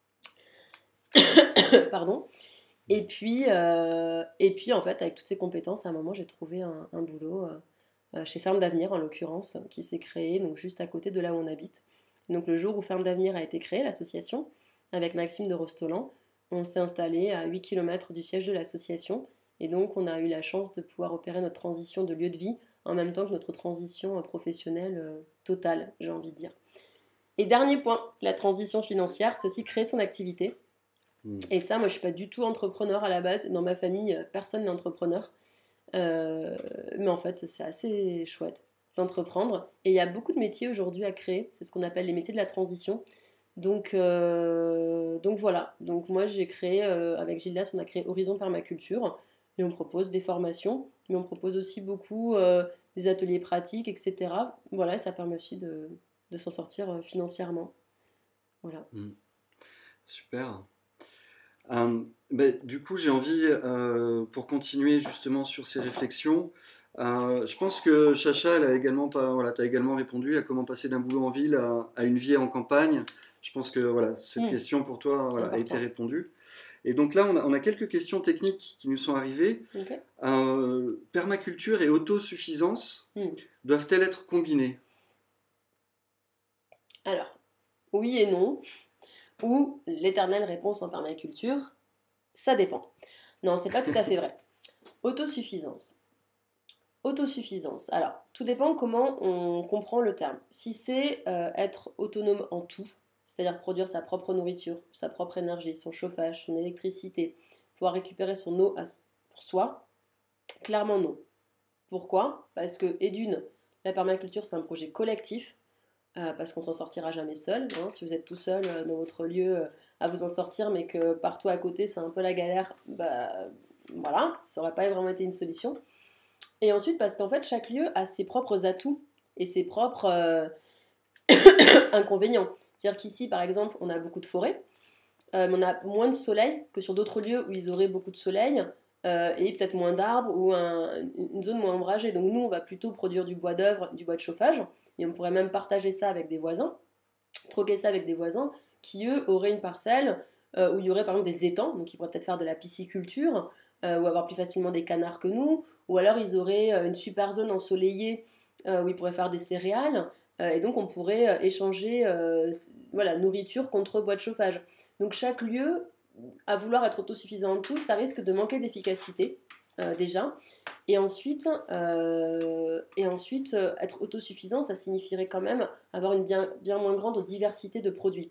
Pardon. Et puis, euh, et puis, en fait, avec toutes ces compétences, à un moment, j'ai trouvé un, un boulot euh, chez Ferme d'Avenir, en l'occurrence, qui s'est créé donc, juste à côté de là où on habite. Donc le jour où Ferme d'Avenir a été créée, l'association, avec Maxime de Rostolan, on s'est installé à huit kilomètres du siège de l'association. Et donc, on a eu la chance de pouvoir opérer notre transition de lieu de vie en même temps que notre transition professionnelle euh, totale, j'ai envie de dire. Et dernier point, la transition financière, c'est aussi créer son activité. Mmh. Et ça, moi, je ne suis pas du tout entrepreneur à la base. Dans ma famille, personne n'est entrepreneur. Euh, mais en fait, c'est assez chouette d'entreprendre. Et il y a beaucoup de métiers aujourd'hui à créer. C'est ce qu'on appelle les métiers de la transition. Donc, euh, donc voilà. Donc moi, j'ai créé, euh, avec Gildas, on a créé Horizon Permaculture. Et on propose des formations. Mais on propose aussi beaucoup euh, des ateliers pratiques, et cetera. Voilà, ça permet aussi de, de s'en sortir financièrement. Voilà. Mmh. Super. Euh, bah, du coup, j'ai envie, euh, pour continuer justement sur ces réflexions, euh, je pense que Chacha, elle a également, pas, voilà, t'as également répondu à comment passer d'un boulot en ville à, à une vie en campagne. Je pense que voilà, cette mmh. question pour toi voilà, a été répondue. Et donc là, on a, on a quelques questions techniques qui nous sont arrivées. Okay. Euh, permaculture et autosuffisance mmh. doivent-elles être combinées? Alors, oui et non. Ou l'éternelle réponse en permaculture, ça dépend. Non, c'est pas tout à fait vrai. Autosuffisance. Autosuffisance. Alors, tout dépend comment on comprend le terme. Si c'est euh, être autonome en tout, c'est-à-dire produire sa propre nourriture, sa propre énergie, son chauffage, son électricité, pouvoir récupérer son eau à, pour soi, clairement non. Pourquoi ? Parce que, et d'une, la permaculture c'est un projet collectif. euh, parce qu'on s'en sortira jamais seul. Hein. Si vous êtes tout seul euh, dans votre lieu euh, à vous en sortir, mais que partout à côté c'est un peu la galère, bah voilà, ça aurait pas vraiment été une solution. Et ensuite parce qu'en fait chaque lieu a ses propres atouts et ses propres euh, inconvénients. C'est-à-dire qu'ici par exemple on a beaucoup de forêts, euh, mais on a moins de soleil que sur d'autres lieux où ils auraient beaucoup de soleil. Euh, et peut-être moins d'arbres ou un, une zone moins ombragée. Donc nous, on va plutôt produire du bois d'œuvre, du bois de chauffage, et on pourrait même partager ça avec des voisins, troquer ça avec des voisins qui, eux, auraient une parcelle euh, où il y aurait par exemple des étangs, donc ils pourraient peut-être faire de la pisciculture, euh, ou avoir plus facilement des canards que nous, ou alors ils auraient euh, une super zone ensoleillée euh, où ils pourraient faire des céréales, euh, et donc on pourrait euh, échanger euh, voilà, nourriture contre bois de chauffage. Donc chaque lieu, à vouloir être autosuffisant en tout, ça risque de manquer d'efficacité, euh, déjà. Et ensuite, euh, et ensuite euh, être autosuffisant, ça signifierait quand même avoir une bien, bien moins grande diversité de produits.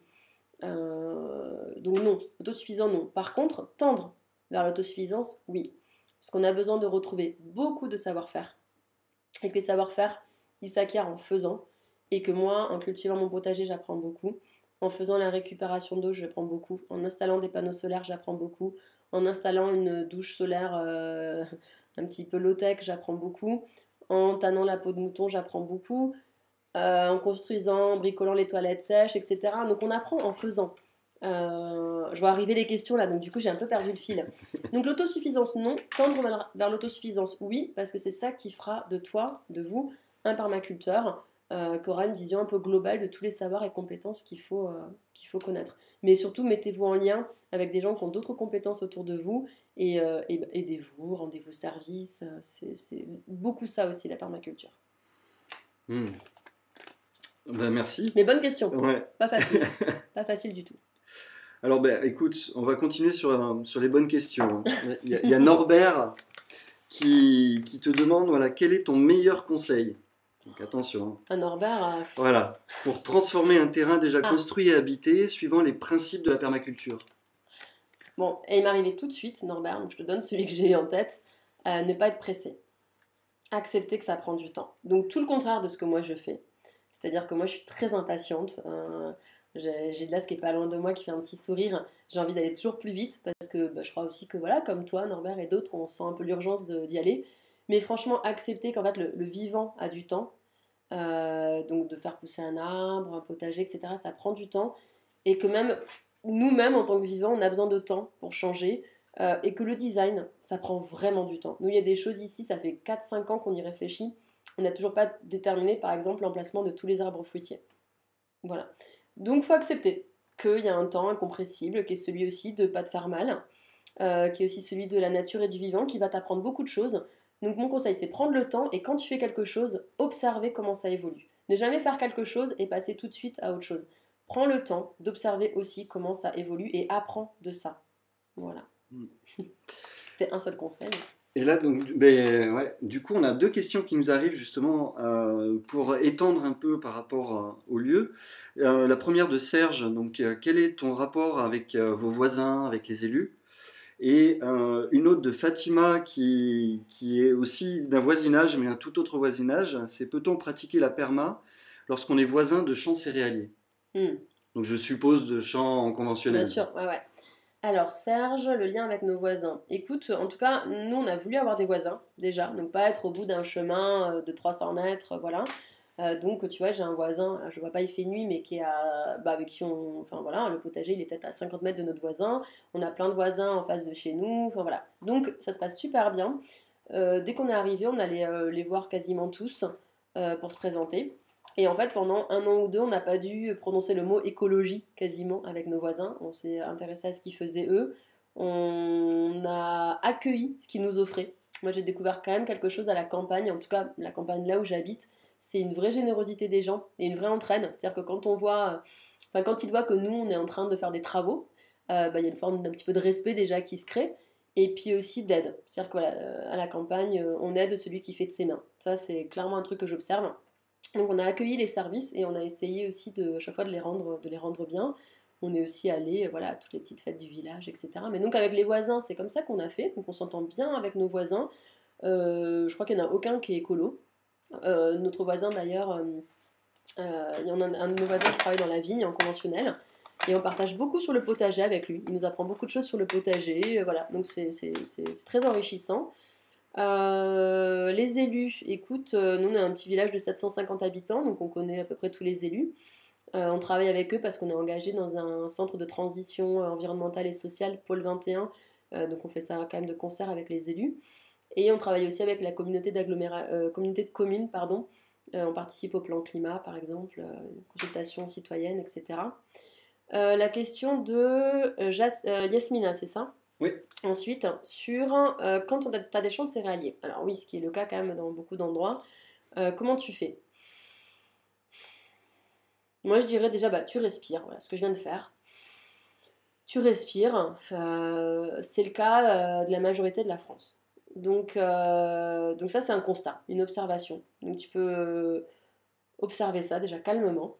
Euh, donc non, autosuffisant non. Par contre, tendre vers l'autosuffisance, oui. Parce qu'on a besoin de retrouver beaucoup de savoir-faire. Et que les savoir-faire, ils s'acquièrent en faisant. Et que moi, en cultivant mon potager, j'apprends beaucoup. En faisant la récupération d'eau, j'apprends beaucoup. En installant des panneaux solaires, j'apprends beaucoup. En installant une douche solaire euh, un petit peu low-tech, j'apprends beaucoup. En tannant la peau de mouton, j'apprends beaucoup. Euh, en construisant, en bricolant les toilettes sèches, et cetera. Donc on apprend en faisant. Euh, je vois arriver les questions là, donc du coup j'ai un peu perdu le fil. Donc l'autosuffisance, non. Tendre vers, vers l'autosuffisance, oui, parce que c'est ça qui fera de toi, de vous, un permaculteur euh, qui aura une vision un peu globale de tous les savoirs et compétences qu'il faut, euh, qu'il faut connaître. Mais surtout, mettez-vous en lien avec des gens qui ont d'autres compétences autour de vous et, euh, et aidez-vous, rendez-vous service. C'est, c'est beaucoup ça aussi, la permaculture. Mmh. Ben, merci. Mais bonne question. Ouais. Pas facile. Pas facile du tout. Alors, ben, écoute, on va continuer sur, euh, sur les bonnes questions. Il y a, il y a Norbert qui, qui te demande, voilà, quel est ton meilleur conseil? Donc attention. Un Norbert. Euh... Voilà, pour transformer un terrain déjà Ah. construit et habité, suivant les principes de la permaculture. Bon, et il m'arrivait tout de suite, Norbert, donc je te donne celui que j'ai eu en tête, euh, ne pas être pressé. Accepter que ça prend du temps. Donc tout le contraire de ce que moi je fais. C'est-à-dire que moi je suis très impatiente. Euh, j'ai, j'ai de l'as qui est pas loin de moi qui fait un petit sourire. J'ai envie d'aller toujours plus vite parce que bah, je crois aussi que voilà, comme toi, Norbert et d'autres, on sent un peu l'urgence de, d'y aller. Mais franchement, accepter qu'en fait le, le vivant a du temps. Euh, donc de faire pousser un arbre, un potager, et cetera. Ça prend du temps. Et que même nous-mêmes, en tant que vivants, on a besoin de temps pour changer. Euh, et que le design, ça prend vraiment du temps. Nous, il y a des choses ici, ça fait quatre cinq ans qu'on y réfléchit. On n'a toujours pas déterminé, par exemple, l'emplacement de tous les arbres fruitiers. Voilà. Donc, il faut accepter qu'il y a un temps incompressible, qui est celui aussi de ne pas te faire mal, euh, qui est aussi celui de la nature et du vivant, qui va t'apprendre beaucoup de choses. Donc, mon conseil, c'est prendre le temps et quand tu fais quelque chose, observer comment ça évolue. Ne jamais faire quelque chose et passer tout de suite à autre chose. Prends le temps d'observer aussi comment ça évolue et apprends de ça. Voilà. C'était un seul conseil. Et là, donc, ben, ouais, du coup, on a deux questions qui nous arrivent justement euh, pour étendre un peu par rapport euh, au lieu. Euh, la première de Serge, donc, euh, quel est ton rapport avec euh, vos voisins, avec les élus? Et euh, une autre de Fatima qui, qui est aussi d'un voisinage, mais un tout autre voisinage, c'est peut-on pratiquer la perma lorsqu'on est voisin de champs céréaliers? Hmm. Donc je suppose de champs conventionnels. Bien sûr, ouais, ouais. Alors Serge, le lien avec nos voisins. Écoute, en tout cas, nous on a voulu avoir des voisins déjà, donc pas être au bout d'un chemin de trois cents mètres, voilà. Euh, donc tu vois, j'ai un voisin, je vois pas il fait nuit, mais qui est à, bah, avec qui on, enfin voilà, le potager il est peut-être à cinquante mètres de notre voisin. On a plein de voisins en face de chez nous, enfin voilà. Donc ça se passe super bien. Euh, dès qu'on est arrivé, on allait euh, les voir quasiment tous euh, pour se présenter. Et en fait, pendant un an ou deux, on n'a pas dû prononcer le mot écologie quasiment avec nos voisins. On s'est intéressé à ce qu'ils faisaient eux. On a accueilli ce qu'ils nous offraient. Moi, j'ai découvert quand même quelque chose à la campagne. En tout cas, la campagne là où j'habite, c'est une vraie générosité des gens et une vraie entraide. C'est-à-dire que quand on voit, enfin quand ils voient que nous, on est en train de faire des travaux, euh, bah, y a une forme d'un petit peu de respect déjà qui se crée. Et puis aussi d'aide. C'est-à-dire qu'à voilà, à la campagne, on aide celui qui fait de ses mains. Ça, c'est clairement un truc que j'observe. Donc on a accueilli les services et on a essayé aussi de, à chaque fois de les rendre, de les rendre bien. On est aussi allé voilà, à toutes les petites fêtes du village, et cetera. Mais donc avec les voisins, c'est comme ça qu'on a fait. Donc on s'entend bien avec nos voisins. Euh, je crois qu'il n'y en a aucun qui est écolo. Euh, notre voisin d'ailleurs, euh, Euh, il y en a un, un de nos voisins qui travaille dans la vigne en conventionnel. Et on partage beaucoup sur le potager avec lui. Il nous apprend beaucoup de choses sur le potager. Euh, voilà, donc c'est, c'est, c'est, c'est très enrichissant. Euh, les élus, écoute, euh, nous on est un petit village de sept cent cinquante habitants, donc on connaît à peu près tous les élus. Euh, on travaille avec eux parce qu'on est engagé dans un centre de transition environnementale et sociale, Pôle vingt et un. Euh, donc on fait ça quand même de concert avec les élus. Et on travaille aussi avec la communauté, d'aggloméra... euh, communauté de communes, pardon. Euh, on participe au plan climat, par exemple, euh, consultation citoyenne, et cetera. Euh, la question de euh, Jas- euh, Yasmina, c'est ça? Oui. Ensuite, sur euh, quand tu as des champs céréaliers. Alors oui, ce qui est le cas quand même dans beaucoup d'endroits. Euh, comment tu fais? Moi, je dirais déjà, bah, tu respires, voilà ce que je viens de faire. Tu respires, euh, c'est le cas euh, de la majorité de la France. Donc, euh, donc ça, c'est un constat, une observation. Donc tu peux observer ça déjà calmement.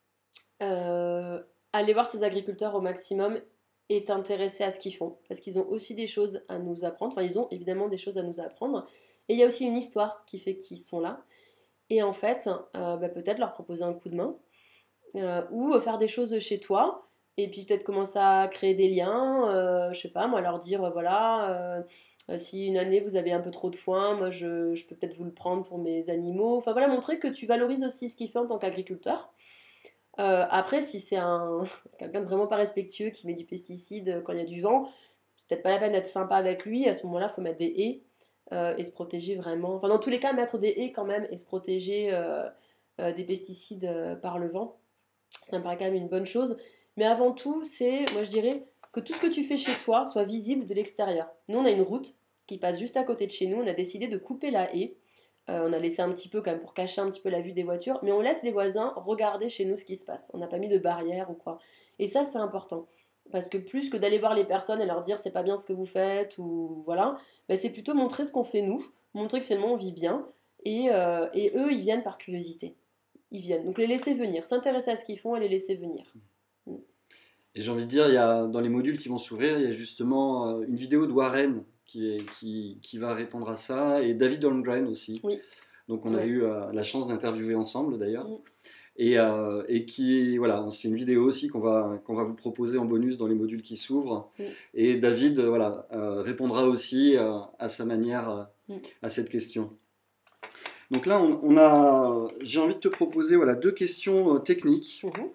Euh, aller voir ces agriculteurs au maximum et t'intéresser à ce qu'ils font, parce qu'ils ont aussi des choses à nous apprendre. Enfin, ils ont évidemment des choses à nous apprendre. Et il y a aussi une histoire qui fait qu'ils sont là. Et en fait, euh, bah, peut-être leur proposer un coup de main. Euh, ou faire des choses chez toi et puis peut-être commencer à créer des liens, euh, je sais pas moi, leur dire euh, voilà, euh, si une année vous avez un peu trop de foin, moi je, je peux peut-être vous le prendre pour mes animaux, enfin voilà, montrer que tu valorises aussi ce qu'il fait en tant qu'agriculteur. Euh, après, si c'est un quelqu'un de vraiment pas respectueux qui met du pesticide quand il y a du vent, c'est peut-être pas la peine d'être sympa avec lui, à ce moment-là il faut mettre des haies euh, et se protéger vraiment, enfin dans tous les cas mettre des haies quand même et se protéger euh, euh, des pesticides euh, par le vent. Ça me paraît quand même une bonne chose. Mais avant tout, c'est, moi je dirais, que tout ce que tu fais chez toi soit visible de l'extérieur. Nous, on a une route qui passe juste à côté de chez nous. On a décidé de couper la haie. Euh, on a laissé un petit peu quand même pour cacher un petit peu la vue des voitures. Mais on laisse les voisins regarder chez nous ce qui se passe. On n'a pas mis de barrière ou quoi. Et ça, c'est important. Parce que plus que d'aller voir les personnes et leur dire c'est pas bien ce que vous faites ou voilà, ben c'est plutôt montrer ce qu'on fait nous, montrer que finalement on vit bien et, euh, et eux ils viennent par curiosité. Ils viennent. Donc les laisser venir, s'intéresser à ce qu'ils font et les laisser venir. Et j'ai envie de dire, il y a, dans les modules qui vont s'ouvrir, il y a justement euh, une vidéo de Warren qui, est, qui, qui va répondre à ça, et David Holmgren aussi. Oui. Donc on Ouais. a eu euh, la chance d'interviewer ensemble d'ailleurs. Mm. Et, euh, et qui, voilà, c'est une vidéo aussi qu'on va, qu'on va vous proposer en bonus dans les modules qui s'ouvrent. Mm. Et David, euh, voilà, euh, répondra aussi euh, à sa manière euh, Mm. à cette question. Donc là, on, on a, j'ai envie de te proposer voilà, deux questions euh, techniques Mhm.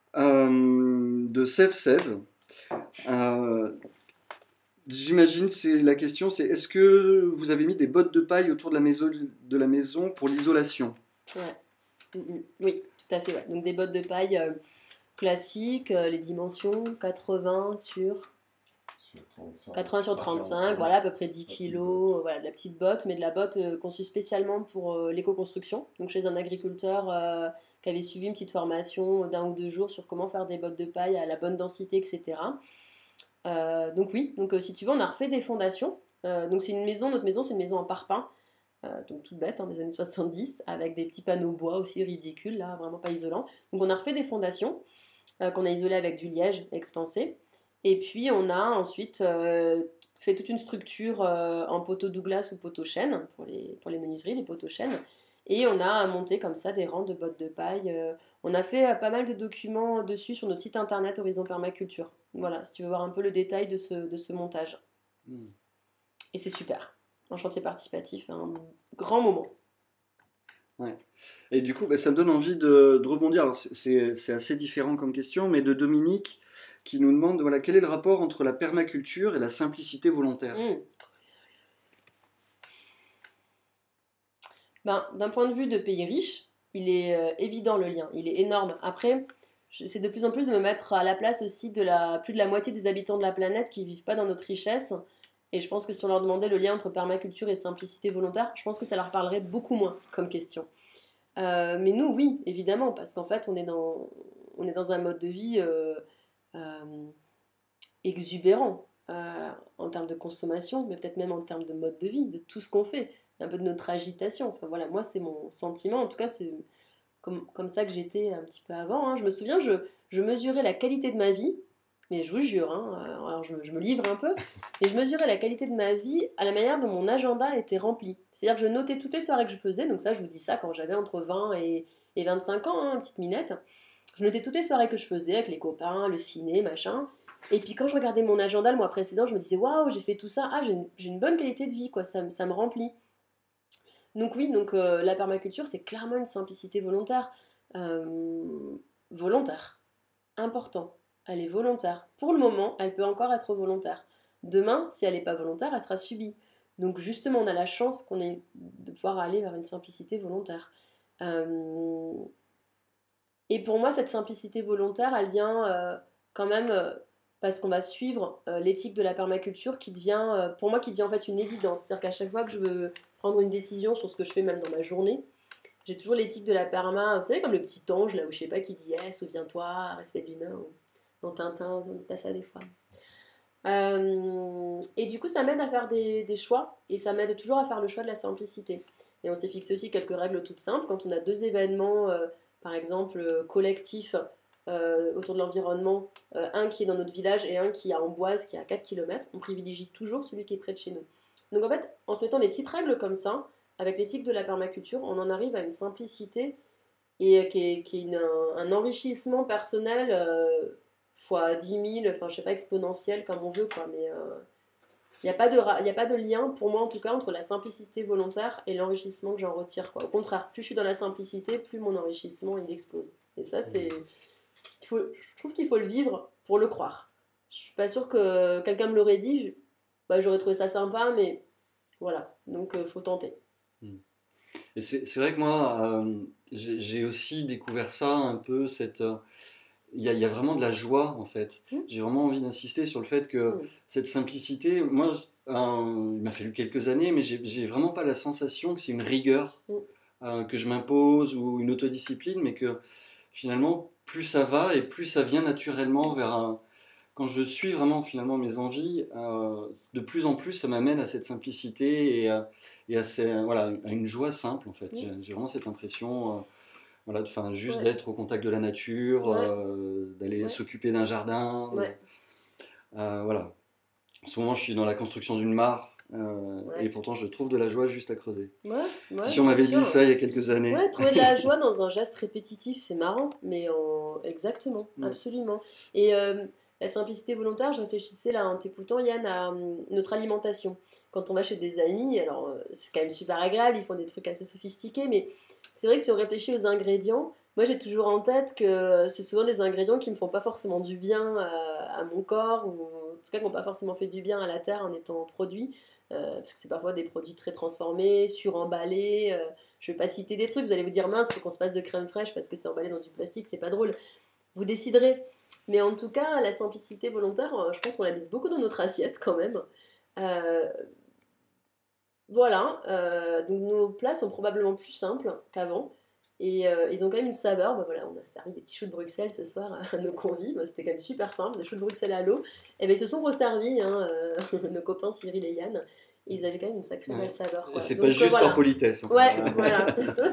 euh, de Sève Sève. Euh, J'imagine, c'est la question, c'est est-ce que vous avez mis des bottes de paille autour de la maison, de la maison pour l'isolation? Ouais. Mm, mm. Oui, tout à fait. Ouais. Donc des bottes de paille euh, classiques, euh, les dimensions quatre-vingts sur Sur trente-cinq. quatre-vingts sur trente-cinq, voilà, à peu près dix kilos, euh, voilà, de la petite botte, mais de la botte euh, conçue spécialement pour euh, l'éco-construction. Donc chez un agriculteur euh, qui avait suivi une petite formation d'un ou deux jours sur comment faire des bottes de paille à la bonne densité, et cetera. Euh, donc oui, donc euh, si tu veux, on a refait des fondations. Euh, donc c'est une maison, notre maison c'est une maison en parpaing, euh, donc toute bête, hein, des années soixante-dix, avec des petits panneaux bois aussi ridicules, là, vraiment pas isolants. Donc on a refait des fondations euh, qu'on a isolées avec du liège expansé. Et puis on a ensuite euh, fait toute une structure euh, en poteau Douglas ou poteau chêne pour les, pour les menuiseries, les poteaux chêne. Et on a monté comme ça des rangs de bottes de paille. Euh, on a fait euh, pas mal de documents dessus sur notre site internet Horizon Permaculture. Voilà, si tu veux voir un peu le détail de ce, de ce montage. Hmm. Et c'est super. Un chantier participatif, un grand moment. Ouais. Et du coup, bah, ça me donne envie de, de rebondir. Alors, c'est- c'est c'est assez différent comme question, mais de Dominique qui nous demande voilà, quel est le rapport entre la permaculture et la simplicité volontaire? Mmh. Ben, d'un point de vue de pays riche, il est euh, évident le lien, il est énorme. Après, j'essaie de plus en plus de me mettre à la place aussi de la, plus de la moitié des habitants de la planète qui vivent pas dans notre richesse. Et je pense que si on leur demandait le lien entre permaculture et simplicité volontaire, je pense que ça leur parlerait beaucoup moins comme question. Euh, mais nous, oui, évidemment, parce qu'en fait, on est dans, on est dans un mode de vie euh, euh, exubérant euh, en termes de consommation, mais peut-être même en termes de mode de vie, de tout ce qu'on fait, un peu de notre agitation. Enfin voilà, moi, c'est mon sentiment. En tout cas, c'est comme, comme ça que j'étais un petit peu avant. Hein. Je me souviens, je, je mesurais la qualité de ma vie, mais je vous jure, hein, alors je, je me livre un peu, mais je mesurais la qualité de ma vie à la manière dont mon agenda était rempli. C'est-à-dire que je notais toutes les soirées que je faisais, donc ça, je vous dis ça quand j'avais entre vingt et, et vingt-cinq ans, hein, petite minette. Je notais toutes les soirées que je faisais avec les copains, le ciné, machin. Et puis quand je regardais mon agenda le mois précédent, je me disais waouh, j'ai fait tout ça, ah j'ai une, j'ai une bonne qualité de vie, quoi, ça, me- ça me remplit. Donc oui, donc euh, la permaculture, c'est clairement une simplicité volontaire. Euh, volontaire, important. Elle est volontaire. Pour le moment, elle peut encore être volontaire. Demain, si elle n'est pas volontaire, elle sera subie. Donc justement, on a la chance qu'on ait de pouvoir aller vers une simplicité volontaire. Euh, et pour moi, cette simplicité volontaire, elle vient euh, quand même euh, parce qu'on va suivre euh, l'éthique de la permaculture qui devient, euh, pour moi, qui devient en fait une évidence. C'est-à-dire qu'à chaque fois que je veux prendre une décision sur ce que je fais même dans ma journée, j'ai toujours l'éthique de la perma, vous savez, comme le petit ange, là où je sais pas qui dit eh, souviens-toi, respect de l'humain, ou dans Tintin, on dit ça des fois. Euh, et du coup, ça m'aide à faire des, des choix, et ça m'aide toujours à faire le choix de la simplicité. Et on s'est fixé aussi quelques règles toutes simples. Quand on a deux événements, euh, par exemple, euh, collectifs euh, autour de l'environnement, euh, un qui est dans notre village et un qui est à Amboise, qui est à quatre kilomètres, on privilégie toujours celui qui est près de chez nous. Donc en fait, en se mettant des petites règles comme ça, avec l'éthique de la permaculture, on en arrive à une simplicité et qui est, qui est une- un, un enrichissement personnel euh, fois dix mille, enfin je sais pas, exponentiel comme on veut, quoi, mais il n'y a, pas de ra- y a pas de lien, pour moi en tout cas, entre la simplicité volontaire et l'enrichissement que j'en retire, quoi. Au contraire, plus je suis dans la simplicité, plus mon enrichissement il explose. Et ça, c'est. Il faut, je trouve qu'il faut le vivre pour le croire. Je suis pas sûre que quelqu'un me l'aurait dit, je- bah, j'aurais trouvé ça sympa, mais voilà, donc il faut tenter. Et c'est c'est vrai que moi, euh, j'ai j'ai aussi découvert ça un peu, cette, euh, il y a, il y a vraiment de la joie en fait. Mmh. J'ai vraiment envie d'insister sur le fait que Mmh. cette simplicité, moi, je- euh, il m'a fallu quelques années, mais j'ai j'ai vraiment pas la sensation que c'est une rigueur Mmh. euh, que je m'impose ou une autodiscipline, mais que finalement, plus ça va et plus ça vient naturellement vers un. Quand je suis vraiment finalement mes envies, euh, de plus en plus ça m'amène à cette simplicité et, à, et à, ces- voilà, à une joie simple en fait. Mmh. J'ai j'ai vraiment cette impression. Euh, voilà, enfin, juste Ouais. d'être au contact de la nature, Ouais. euh, d'aller Ouais. s'occuper d'un jardin. Ouais. Euh, voilà. En ce moment, je suis dans la construction d'une mare euh, Ouais. et pourtant, je trouve de la joie juste à creuser. Ouais, ouais, Si on bien m'avait sûr. dit ça il y a quelques années. Ouais, trouver de la joie dans un geste répétitif, c'est marrant, mais en... exactement, Mm. absolument. Et euh, la simplicité volontaire, je réfléchissais là en t'écoutant, Yann, à hum, notre alimentation. Quand on va chez des amis, alors euh, c'est quand même super agréable, ils font des trucs assez sophistiqués, mais c'est vrai que si on réfléchit aux ingrédients, moi j'ai toujours en tête que c'est souvent des ingrédients qui me font pas forcément du bien à, à mon corps, ou en tout cas qui n'ont pas forcément fait du bien à la terre en étant produits, euh, parce que c'est parfois des produits très transformés, suremballés. euh, je vais pas citer des trucs, vous allez vous dire mince, faut qu'on se passe de crème fraîche parce que c'est emballé dans du plastique, c'est pas drôle. Vous déciderez. Mais en tout cas, la simplicité volontaire, euh, je pense qu'on la mise beaucoup dans notre assiette quand même. Euh, voilà, euh, donc nos plats sont probablement plus simples qu'avant. Et euh, ils ont quand même une saveur. Bah voilà, on a servi des petits choux de Bruxelles ce soir à nos convives. C'était quand même super simple, des choux de Bruxelles à l'eau. Et bien ils se sont resservis, hein, euh, nos copains Cyril et Yann. Et ils avaient quand même une sacrée Ouais. belle saveur, quoi. C'est Donc, pas euh, juste voilà. par politesse. hein. Ouais, Euh, voilà.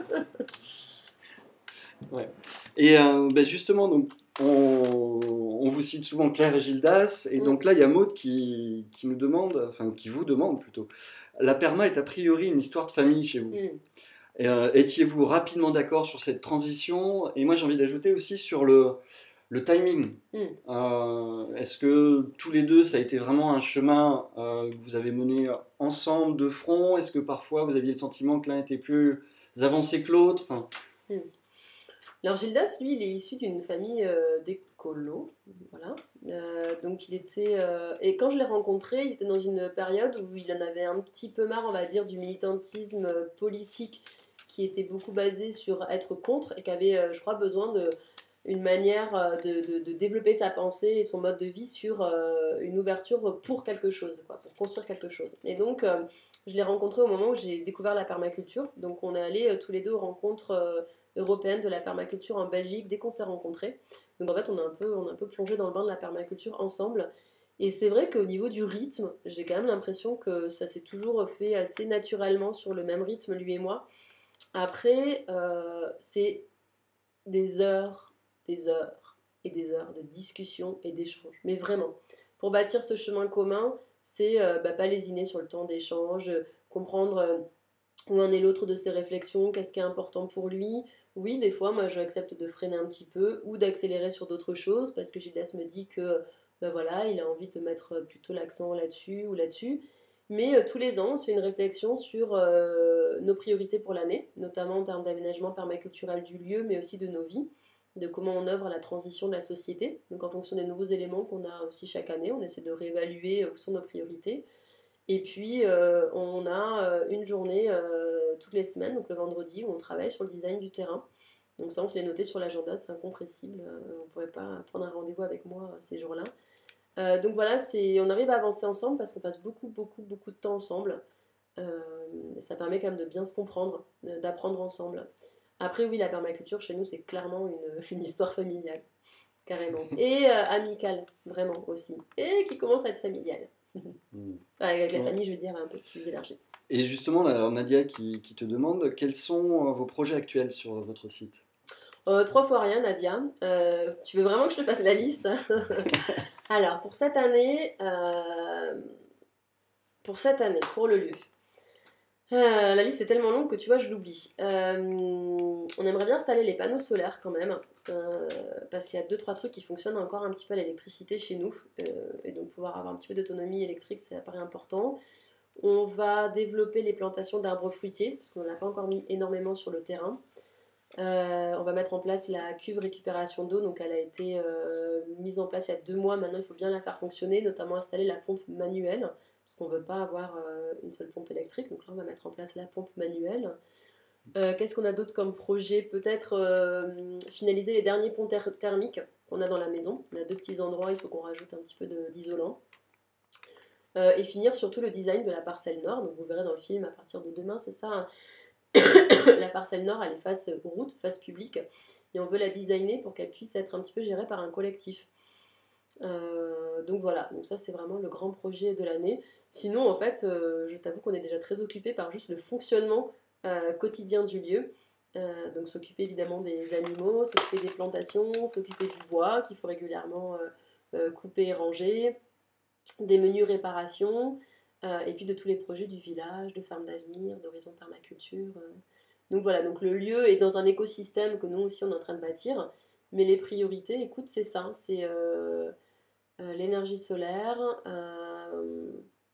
ouais. Et euh, ben justement, donc, on, on vous cite souvent Claire et Gildas, et Mm. donc là, il y a Maud qui, qui nous demande, enfin qui vous demande plutôt, la perma est a priori une histoire de famille chez vous. Mm. Et, euh, étiez-vous rapidement d'accord sur cette transition? Et moi, j'ai envie d'ajouter aussi sur le, le timing. Mm. Euh, est-ce que tous les deux, ça a été vraiment un chemin euh, que vous avez mené ensemble de front? Est-ce que parfois vous aviez le sentiment que l'un était plus avancé que l'autre? Enfin, Mm. Alors Gildas, lui, il est issu d'une famille euh, d'écolos, voilà. Euh, donc il était... euh, Et quand je l'ai rencontré, il était dans une période où il en avait un petit peu marre, on va dire, du militantisme euh, politique qui était beaucoup basé sur être contre et qui avait, euh, je crois, besoin de une manière euh, de, de- de développer sa pensée et son mode de vie sur euh, une ouverture pour quelque chose, quoi, pour construire quelque chose. Et donc, euh, je l'ai rencontré au moment où j'ai découvert la permaculture. Donc, on est allés euh, tous les deux aux rencontres euh, européennes de la permaculture en Belgique dès qu'on s'est rencontrés. Donc, en fait, on a un peu, on a un peu plongé dans le bain de la permaculture ensemble. Et c'est vrai qu'au niveau du rythme, j'ai quand même l'impression que ça s'est toujours fait assez naturellement sur le même rythme, lui et moi. Après, euh, c'est des heures, des heures et des heures de discussion et d'échange. Mais vraiment, pour bâtir ce chemin commun, c'est euh, bah, pas lésiner sur le temps d'échange, euh, comprendre euh, où en est l'autre de ses réflexions, qu'est-ce qui est important pour lui, Oui, des fois, moi, j'accepte de freiner un petit peu ou d'accélérer sur d'autres choses parce que Gildas me dit que, ben voilà, il a envie de mettre plutôt l'accent là-dessus ou là-dessus. Mais euh, tous les ans, on se fait une réflexion sur euh, nos priorités pour l'année, notamment en termes d'aménagement permaculturel du lieu, mais aussi de nos vies, de comment on œuvre à la transition de la société. Donc, en fonction des nouveaux éléments qu'on a aussi chaque année, on essaie de réévaluer où sont nos priorités. Et puis, euh, on a euh, une journée euh, toutes les semaines, donc le vendredi, où on travaille sur le design du terrain. Donc ça, on se l'est noté sur l'agenda, c'est incompressible. Euh, on ne pourrait pas prendre un rendez-vous avec moi euh, ces jours-là. Euh, donc voilà, c'est, on arrive à avancer ensemble parce qu'on passe beaucoup, beaucoup, beaucoup de temps ensemble. Euh, ça permet quand même de bien se comprendre, de- d'apprendre ensemble. Après, oui, la permaculture, chez nous, c'est clairement une, une histoire familiale, carrément. Et euh, amicale, vraiment aussi. Et qui commence à être familiale. Mm. Avec la Ouais. famille, je veux dire, un peu plus élargie. Et justement, là, Nadia qui, qui te demande quels sont euh, vos projets actuels sur votre site. Euh, trois fois rien, Nadia. Euh, tu veux vraiment que je te fasse la liste? Alors, pour cette année, euh, pour cette année, pour le lieu. Euh, la liste est tellement longue que tu vois, je l'oublie. Euh, on aimerait bien installer les panneaux solaires quand même, euh, parce qu'il y a deux trois trucs qui fonctionnent encore un petit peu à l'électricité chez nous, euh, et donc pouvoir avoir un petit peu d'autonomie électrique, ça paraît important. On va développer les plantations d'arbres fruitiers, parce qu'on n'en a pas encore mis énormément sur le terrain. Euh, on va mettre en place la cuve récupération d'eau, donc elle a été euh, mise en place il y a deux mois, maintenant il faut bien la faire fonctionner, notamment installer la pompe manuelle, parce qu'on ne veut pas avoir euh, une seule pompe électrique, donc là on va mettre en place la pompe manuelle. Euh, qu'est-ce qu'on a d'autre comme projet? Peut-être euh, finaliser les derniers ponts ther- thermiques qu'on a dans la maison. On a deux petits endroits, il faut qu'on rajoute un petit peu de- d'isolant. Euh, et finir surtout le design de la parcelle nord, donc vous verrez dans le film à partir de demain, c'est ça, hein. La parcelle nord, elle est face route, face publique, et on veut la designer pour qu'elle puisse être un petit peu gérée par un collectif. Euh, donc voilà, donc ça c'est vraiment le grand projet de l'année. Sinon, en fait, euh, je t'avoue qu'on est déjà très occupé par juste le fonctionnement euh, quotidien du lieu. Euh, donc s'occuper évidemment des animaux, s'occuper des plantations, s'occuper du bois qu'il faut régulièrement euh, euh, couper et ranger, des menus réparations, euh, et puis de tous les projets du village, de ferme d'avenir, d'horizon permaculture. euh. Donc voilà, donc le lieu est dans un écosystème que nous aussi on est en train de bâtir, mais les priorités, écoute, c'est ça, c'est euh, euh, l'énergie solaire, euh,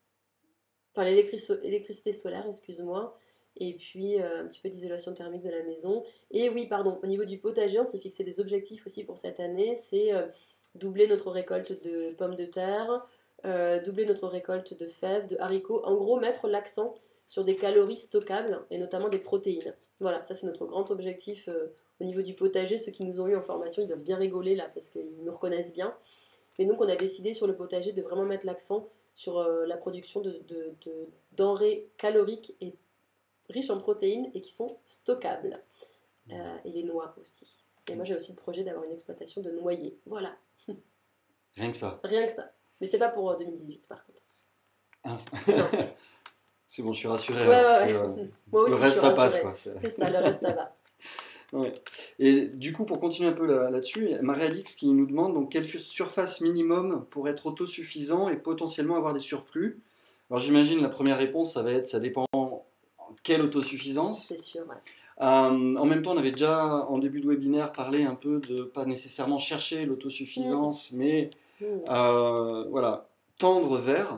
enfin l'électricité solaire, excuse-moi, et puis euh, un petit peu d'isolation thermique de la maison. Et oui, pardon, au niveau du potager, on s'est fixé des objectifs aussi pour cette année, c'est euh, doubler notre récolte de pommes de terre, euh, doubler notre récolte de fèves, de haricots, en gros mettre l'accent sur des calories stockables et notamment des protéines. Voilà, ça c'est notre grand objectif euh, au niveau du potager. Ceux qui nous ont eu en formation, ils doivent bien rigoler là parce qu'ils nous reconnaissent bien. Et donc on a décidé sur le potager de vraiment mettre l'accent sur euh, la production de, de, de denrées caloriques et riches en protéines et qui sont stockables. Euh, et les noix aussi. Et moi j'ai aussi le projet d'avoir une exploitation de noyers. Voilà. Rien que ça. Rien que ça. Mais c'est pas pour euh, deux mille dix-huit par contre. Ah. Non. C'est bon, je suis rassuré. Ouais, alors. ouais, C'est, ouais. euh, Moi aussi le je reste, suis ça passe. rassurée. Quoi. C'est... C'est ça, le reste ça va. Ouais. Et du coup, pour continuer un peu là- là-dessus, Marie-Alix qui nous demande donc, quelle surface minimum pour être autosuffisant et potentiellement avoir des surplus. Alors j'imagine la première réponse, ça va être ça dépend quelle autosuffisance. C'est sûr, ouais. Euh, en même temps, on avait déjà en début de webinaire parlé un peu de pas nécessairement chercher l'autosuffisance, mmh. mais Mmh. euh, voilà, tendre vers.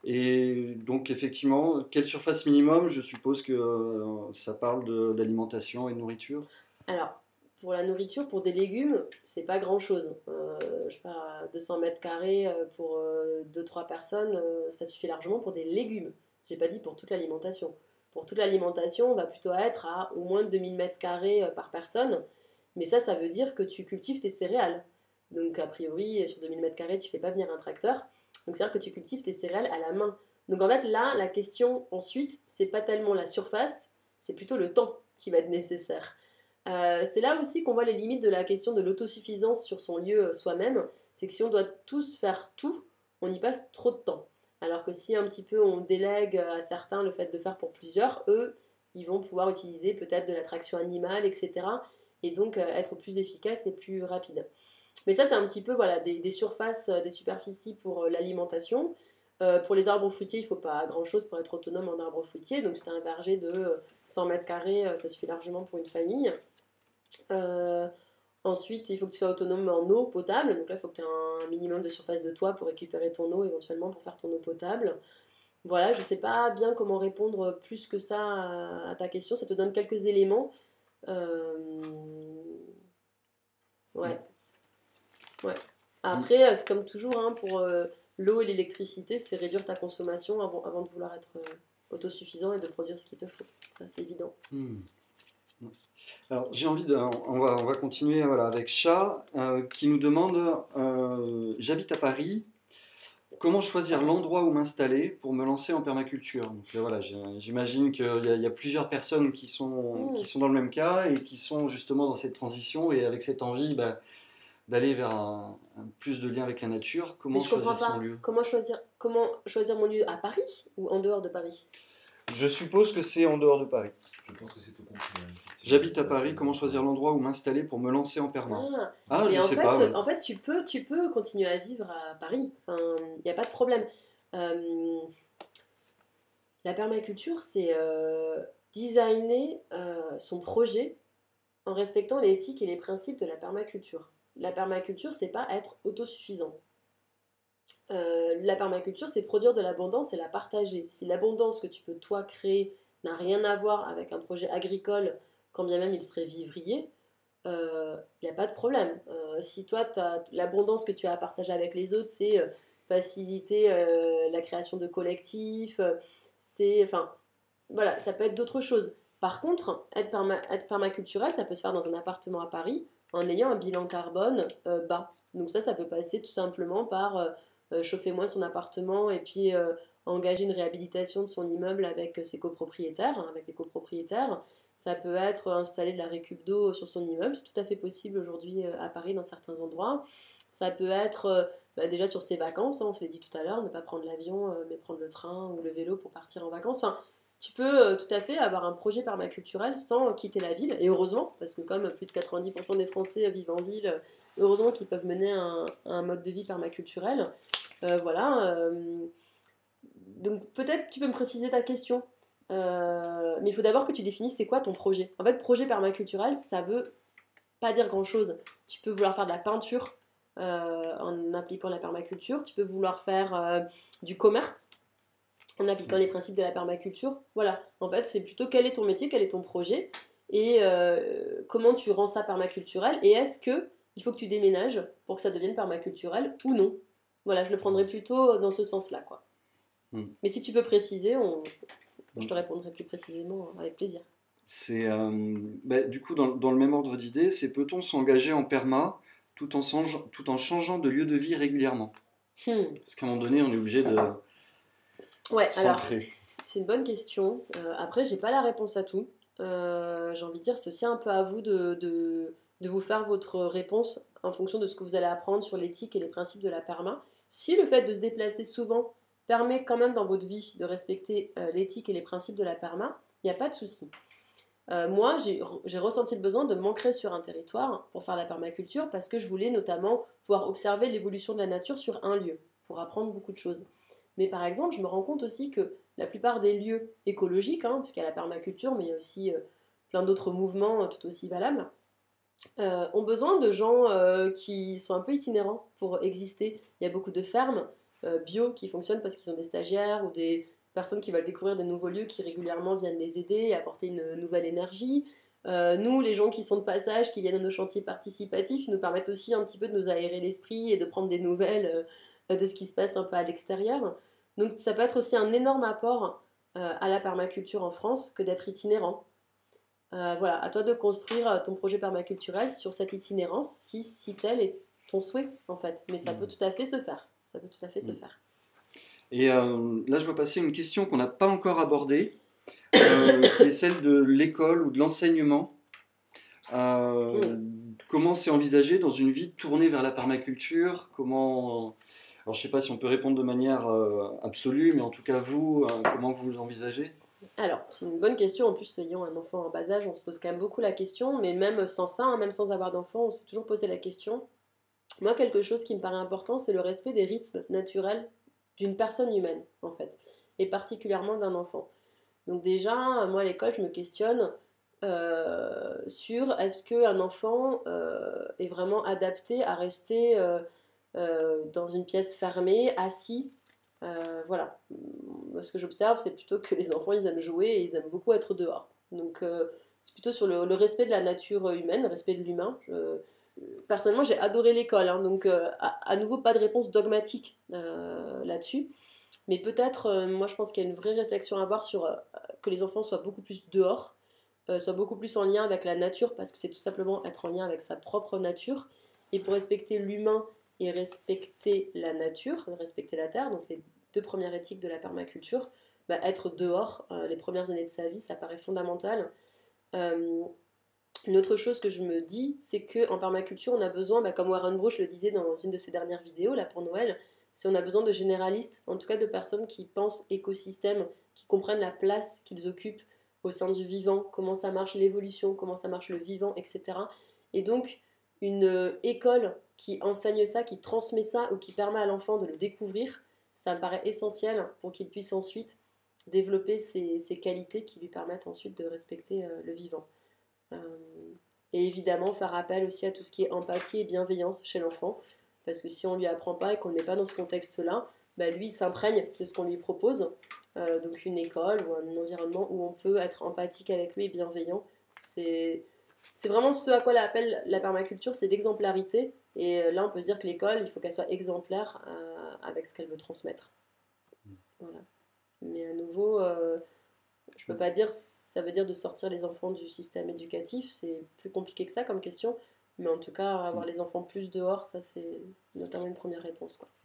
Et donc effectivement, quelle surface minimum? Je suppose que euh, ça parle de, d'alimentation et de nourriture. Alors, pour la nourriture, pour des légumes, c'est pas grand chose. Euh, je sais pas, deux cents mètres carrés pour euh, deux trois personnes, euh, ça suffit largement pour des légumes. J'ai pas dit pour toute l'alimentation. Pour toute l'alimentation, on va plutôt être à au moins deux mille mètres carrés par personne. Mais ça, ça veut dire que tu cultives tes céréales. Donc, a priori, sur deux mille mètres carrés, tu fais pas venir un tracteur. Donc, c'est-à-dire que tu cultives tes céréales à la main. Donc, en fait, là, la question ensuite, c'est pas tellement la surface, c'est plutôt le temps qui va être nécessaire. Euh, c'est là aussi qu'on voit les limites de la question de l'autosuffisance sur son lieu soi-même. C'est que si on doit tous faire tout, on y passe trop de temps. Alors que si un petit peu on délègue à certains le fait de faire pour plusieurs, eux, ils vont pouvoir utiliser peut-être de la traction animale, et cetera. Et donc euh, être plus efficace et plus rapide. Mais ça, c'est un petit peu voilà, des, des surfaces, des superficies pour euh, l'alimentation. Euh, pour les arbres fruitiers, il ne faut pas grand-chose pour être autonome en arbres fruitiers. Donc c'est un verger de cent mètres carrés, ça suffit largement pour une famille. Euh, Ensuite, il faut que tu sois autonome en eau potable. Donc là, il faut que tu aies un minimum de surface de toit pour récupérer ton eau, éventuellement pour faire ton eau potable. Voilà, je ne sais pas bien comment répondre plus que ça à, à ta question. Ça te donne quelques éléments. Euh, Ouais, ouais. Mm. Après, euh, c'est comme toujours, hein, pour euh, l'eau et l'électricité, c'est réduire ta consommation avant, avant de vouloir être euh, autosuffisant et de produire ce qu'il te faut. Ça, c'est évident. Hmm. Alors, j'ai envie de. On va, on va continuer voilà, avec Chat euh, qui nous demande euh, j'habite à Paris, comment choisir l'endroit où m'installer pour me lancer en permaculture? Donc, euh, voilà, j'ai- j'imagine qu'il y, a- il y a plusieurs personnes qui sont, Hmm. qui sont dans le même cas et qui sont justement dans cette transition et avec cette envie bah, d'aller vers un, un plus de lien avec la nature. Mais Comment je comprends choisir son pas. lieu? Comment choisir, comment choisir mon lieu à Paris ou en dehors de Paris? Je suppose que c'est en dehors de Paris. Je pense que c'est tout compris. Hein, effectivement, J'habite c'est à pas Paris, très comment bien. choisir l'endroit où m'installer pour me lancer en perma? Ah, Ah, mais je en sais pas, fait, ouais. en fait tu, peux, tu peux continuer à vivre à Paris. Il n'y a pas de problème. Euh, la permaculture, c'est euh, designer euh, son projet en respectant les éthiques et les principes de la permaculture. La permaculture, c'est pas être autosuffisant. Euh, la permaculture, c'est produire de l'abondance et la partager. Si l'abondance que tu peux toi créer n'a rien à voir avec un projet agricole, quand bien même il serait vivrier, il euh, n'y a pas de problème. Euh, si toi, t'as, l'abondance que tu as à partager avec les autres, c'est euh, faciliter euh, la création de collectifs, euh, c'est, enfin, voilà, ça peut être d'autres choses. Par contre, être, perma- être permaculturel, ça peut se faire dans un appartement à Paris en ayant un bilan carbone euh, bas. Donc ça, ça peut passer tout simplement par euh, euh, chauffer moins son appartement et puis euh, engager une réhabilitation de son immeuble avec ses copropriétaires, hein, avec les copropriétaires. Ça peut être installer de la récup d'eau sur son immeuble, c'est tout à fait possible aujourd'hui euh, à Paris dans certains endroits. Ça peut être euh, bah, déjà sur ses vacances, hein, on se l'a dit tout à l'heure, ne pas prendre l'avion euh, mais prendre le train ou le vélo pour partir en vacances. Enfin, tu peux euh, tout à fait avoir un projet permaculturel sans quitter la ville, et heureusement, parce que comme plus de quatre-vingt-dix pour cent des Français vivent en ville, heureusement qu'ils peuvent mener un, un mode de vie permaculturel. Euh, voilà. Euh, donc peut-être tu peux me préciser ta question, Euh, mais il faut d'abord que tu définisses c'est quoi ton projet. En fait, projet permaculturel, ça veut pas dire grand-chose. Tu peux vouloir faire de la peinture euh, en appliquant la permaculture, tu peux vouloir faire euh, du commerce en appliquant les principes de la permaculture. Voilà, en fait, c'est plutôt quel est ton métier, quel est ton projet, et euh, comment tu rends ça permaculturel, et est-ce que il faut que tu déménages pour que ça devienne permaculturel ou non. Voilà, je le prendrais plutôt dans ce sens-là, quoi. Hmm. Mais si tu peux préciser, on... je Hmm. te répondrai plus précisément avec plaisir. C'est, euh, bah, du coup, dans, dans le même ordre d'idée, c'est peut-on s'engager en perma tout en, change- tout en changeant de lieu de vie régulièrement? Hmm. Parce qu'à un moment donné, on est obligé de Ouais, alors, s'ancrer. c'est une bonne question. Euh, après, j'ai pas la réponse à tout. Euh, j'ai envie de dire, c'est aussi un peu à vous de, de, de vous faire votre réponse en fonction de ce que vous allez apprendre sur l'éthique et les principes de la perma. Si le fait de se déplacer souvent permet quand même dans votre vie de respecter euh, l'éthique et les principes de la perma, il n'y a pas de souci. Euh, moi, j'ai j'ai ressenti le besoin de m'ancrer sur un territoire pour faire la permaculture parce que je voulais notamment pouvoir observer l'évolution de la nature sur un lieu pour apprendre beaucoup de choses. Mais par exemple, je me rends compte aussi que la plupart des lieux écologiques, hein, puisqu'il y a la permaculture, mais il y a aussi euh, plein d'autres mouvements euh, tout aussi valables, euh, ont besoin de gens euh, qui sont un peu itinérants pour exister. Il y a beaucoup de fermes euh, bio qui fonctionnent parce qu'ils ont des stagiaires ou des personnes qui veulent découvrir des nouveaux lieux qui régulièrement viennent les aider et apporter une nouvelle énergie. Euh, nous, les gens qui sont de passage, qui viennent à nos chantiers participatifs, nous permettent aussi un petit peu de nous aérer l'esprit et de prendre des nouvelles euh, de ce qui se passe un peu à l'extérieur. Donc ça peut être aussi un énorme apport euh, à la permaculture en France que d'être itinérant. Euh, voilà, à toi de construire ton projet permaculturel sur cette itinérance, si, si tel est ton souhait, en fait. Mais ça Mmh. peut tout à fait se faire. Ça peut tout à fait se Mmh. faire. Et euh, là, je vois passer une question qu'on n'a pas encore abordée, euh, qui est celle de l'école ou de l'enseignement. Euh, Mm. Comment c'est envisagé dans une vie tournée vers la permaculture? Comment... Alors, je ne sais pas si on peut répondre de manière euh, absolue, mais en tout cas, vous, euh, comment vous l'envisagez? Alors, c'est une bonne question. En plus, ayant un enfant en bas âge, on se pose quand même beaucoup la question. Mais même sans ça, hein, même sans avoir d'enfant, on s'est toujours posé la question. Moi, quelque chose qui me paraît important, c'est le respect des rythmes naturels d'une personne humaine, en fait. Et particulièrement d'un enfant. Donc déjà, moi, à l'école, je me questionne. euh, sur est-ce qu'un enfant euh, est vraiment adapté à rester euh, euh, dans une pièce fermée, assis. Euh, voilà. Moi, ce que j'observe, c'est plutôt que les enfants, ils aiment jouer et ils aiment beaucoup être dehors. Donc, euh, c'est plutôt sur le, le respect de la nature humaine, le respect de l'humain. Je- Personnellement, j'ai adoré l'école, hein, donc euh, à, à nouveau, pas de réponse dogmatique euh, là-dessus. Mais peut-être, euh, moi, je pense qu'il y a une vraie réflexion à avoir sur euh, que les enfants soient beaucoup plus dehors, euh, soit beaucoup plus en lien avec la nature, parce que c'est tout simplement être en lien avec sa propre nature. Et pour respecter l'humain et respecter la nature, respecter la terre, donc les deux premières éthiques de la permaculture, bah, être dehors euh, les premières années de sa vie, ça paraît fondamental. Euh, une autre chose que je me dis, c'est qu'en permaculture, on a besoin, bah, comme Warren Brush le disait dans une de ses dernières vidéos, là pour Noël, c'est on a besoin de généralistes, en tout cas de personnes qui pensent écosystème, qui comprennent la place qu'ils occupent au sein du vivant, comment ça marche l'évolution, comment ça marche le vivant, et cetera. Et donc, une euh, école qui enseigne ça, qui transmet ça, ou qui permet à l'enfant de le découvrir, ça me paraît essentiel pour qu'il puisse ensuite développer ses, ses qualités qui lui permettent ensuite de respecter euh, le vivant. Euh, et évidemment, faire appel aussi à tout ce qui est empathie et bienveillance chez l'enfant, parce que si on ne lui apprend pas et qu'on ne le met pas dans ce contexte-là, bah lui, il s'imprègne de ce qu'on lui propose. Euh, donc une école ou un environnement où on peut être empathique avec lui et bienveillant, c'est, c'est vraiment ce à quoi l'appelle la permaculture, c'est l'exemplarité. Et euh, là, on peut se dire que l'école, il faut qu'elle soit exemplaire euh, avec ce qu'elle veut transmettre. Voilà. Mais à nouveau, euh, je peux pas dire ça veut dire de sortir les enfants du système éducatif, c'est plus compliqué que ça comme question, mais en tout cas avoir les enfants plus dehors, ça c'est notamment une première réponse, quoi.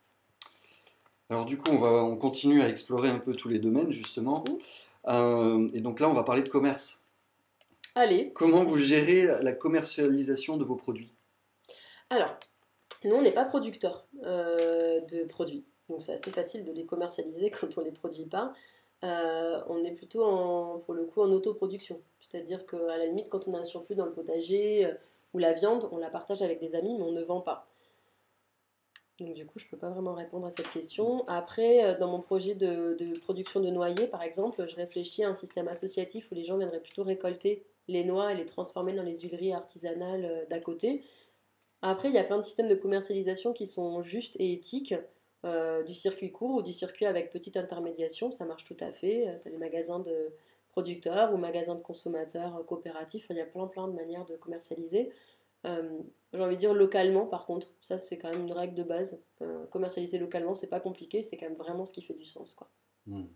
Alors du coup, on, va, on continue à explorer un peu tous les domaines justement. Mmh. Euh, et donc là, on va parler de commerce. Allez. Comment vous gérez la commercialisation de vos produits? Alors, nous on n'est pas producteurs euh, de produits, donc c'est assez facile de les commercialiser quand on ne les produit pas. Euh, on est plutôt en, pour le coup en autoproduction, c'est-à-dire qu'à la limite quand on a un surplus dans le potager euh, ou la viande, on la partage avec des amis mais on ne vend pas. Donc du coup je peux pas vraiment répondre à cette question. Après euh, dans mon projet de, de production de noyer par exemple, je réfléchis à un système associatif où les gens viendraient plutôt récolter les noix et les transformer dans les huileries artisanales euh, d'à côté. Après il y a plein de systèmes de commercialisation qui sont justes et éthiques. Euh, du circuit court ou du circuit avec petite intermédiation, ça marche tout à fait. Tu as les magasins de producteurs ou magasins de consommateurs euh, coopératifs, il y a plein plein de manières de commercialiser. Euh, j'ai envie de dire localement par contre, ça c'est quand même une règle de base. Euh, commercialiser localement, c'est pas compliqué, c'est quand même vraiment ce qui fait du sens, quoi. Mmh.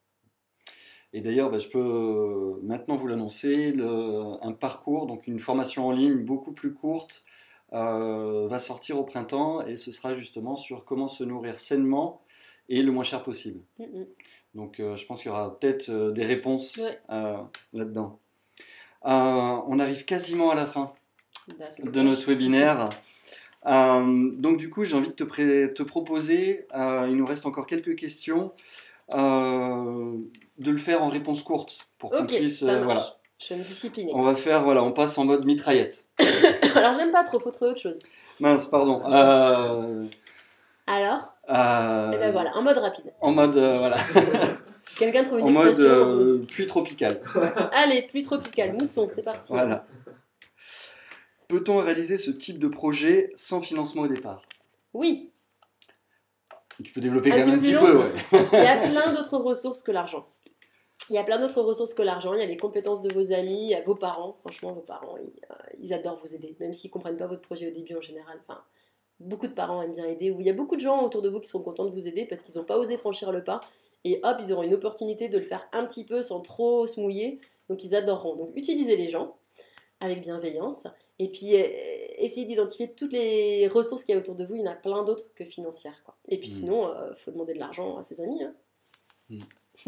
Et d'ailleurs, bah, je peux maintenant vous l'annoncer, le, un parcours, donc une formation en ligne beaucoup plus courte, Euh, va sortir au printemps et ce sera justement sur comment se nourrir sainement et le moins cher possible. Mmh. Donc euh, je pense qu'il y aura peut-être euh, des réponses ouais. euh, là-dedans. Euh, on arrive quasiment à la fin bah, de notre webinaire. euh, donc du coup j'ai envie de te, pré- te proposer, euh, il nous reste encore quelques questions, euh, de le faire en réponse courte pour okay, qu'on puisse... ça euh, marche. Voilà. Je vais me discipliner. On va faire, voilà, on passe en mode mitraillette. Alors j'aime pas trop, faut trouver autre chose. Mince, pardon. Euh... Alors euh... Et ben voilà, en mode rapide. En mode, euh, voilà. Si quelqu'un trouve une en expression, mode on euh, pluie tropicale. Allez, pluie tropicale, mousson, c'est parti. Voilà. Peut-on réaliser ce type de projet sans financement au départ? Oui. Tu peux développer un quand même un petit peu, ouais. Il y a plein d'autres ressources que l'argent. Il y a plein d'autres ressources que l'argent. Il y a les compétences de vos amis, il y a vos parents. Franchement, vos parents, ils, euh, ils adorent vous aider, même s'ils ne comprennent pas votre projet au début en général. Enfin, beaucoup de parents aiment bien aider. Ou il y a beaucoup de gens autour de vous qui sont contents de vous aider parce qu'ils n'ont pas osé franchir le pas. Et hop, ils auront une opportunité de le faire un petit peu sans trop se mouiller. Donc, ils adoreront. Donc, utilisez les gens avec bienveillance. Et puis, euh, essayez d'identifier toutes les ressources qu'il y a autour de vous. Il y en a plein d'autres que financières, quoi. Et puis, mmh. sinon, il euh, faut demander de l'argent à ses amis. Hein. Mmh.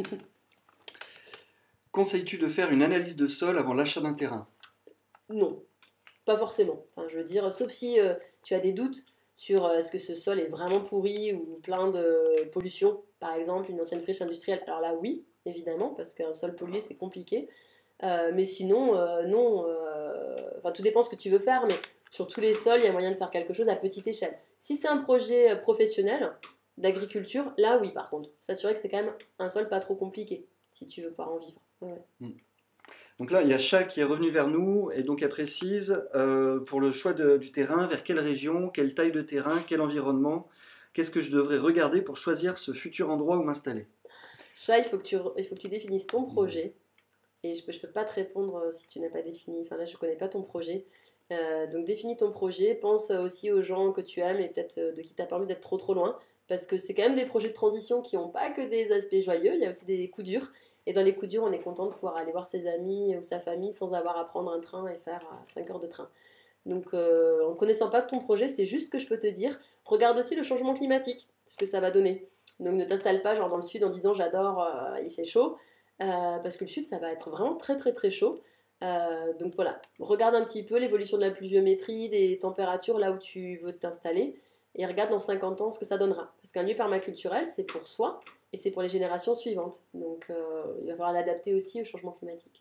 Conseilles-tu de faire une analyse de sol avant l'achat d'un terrain? Non, pas forcément. Enfin, je veux dire, sauf si euh, tu as des doutes sur euh, est-ce que ce sol est vraiment pourri ou plein de pollution, par exemple, une ancienne friche industrielle. Alors là, oui, évidemment, parce qu'un sol pollué, c'est compliqué. Euh, mais sinon, euh, non. Euh, enfin, tout dépend ce que tu veux faire, mais sur tous les sols, il y a moyen de faire quelque chose à petite échelle. Si c'est un projet professionnel d'agriculture, là, oui, par contre. S'assurer que c'est quand même un sol pas trop compliqué, si tu veux pouvoir en vivre. Ouais. Donc là, il y a Chat qui est revenu vers nous et donc elle précise euh, pour le choix de, du terrain, vers quelle région, quelle taille de terrain, quel environnement, qu'est-ce que je devrais regarder pour choisir ce futur endroit où m'installer. Chat, il faut que tu, il faut que tu définisses ton projet. Et je ne peux, je peux pas te répondre si tu n'as pas défini. Enfin là, je ne connais pas ton projet. Euh, donc définis ton projet, pense aussi aux gens que tu aimes et peut-être de qui tu n'as pas envie d'être trop trop loin. Parce que c'est quand même des projets de transition qui n'ont pas que des aspects joyeux, il y a aussi des coups durs. Et dans les coups durs, on est content de pouvoir aller voir ses amis ou sa famille sans avoir à prendre un train et faire cinq heures de train. Donc euh, en ne connaissant pas ton projet, c'est juste ce que je peux te dire. Regarde aussi le changement climatique, ce que ça va donner. Donc ne t'installe pas genre dans le sud en disant j'adore, euh, il fait chaud. Euh, parce que le sud, ça va être vraiment très très très chaud. Euh, donc voilà, regarde un petit peu l'évolution de la pluviométrie, des températures là où tu veux t'installer et regarde dans cinquante ans ce que ça donnera. Parce qu'un lieu permaculturel, c'est pour soi et c'est pour les générations suivantes. Donc euh, il va falloir l'adapter aussi au changement climatique.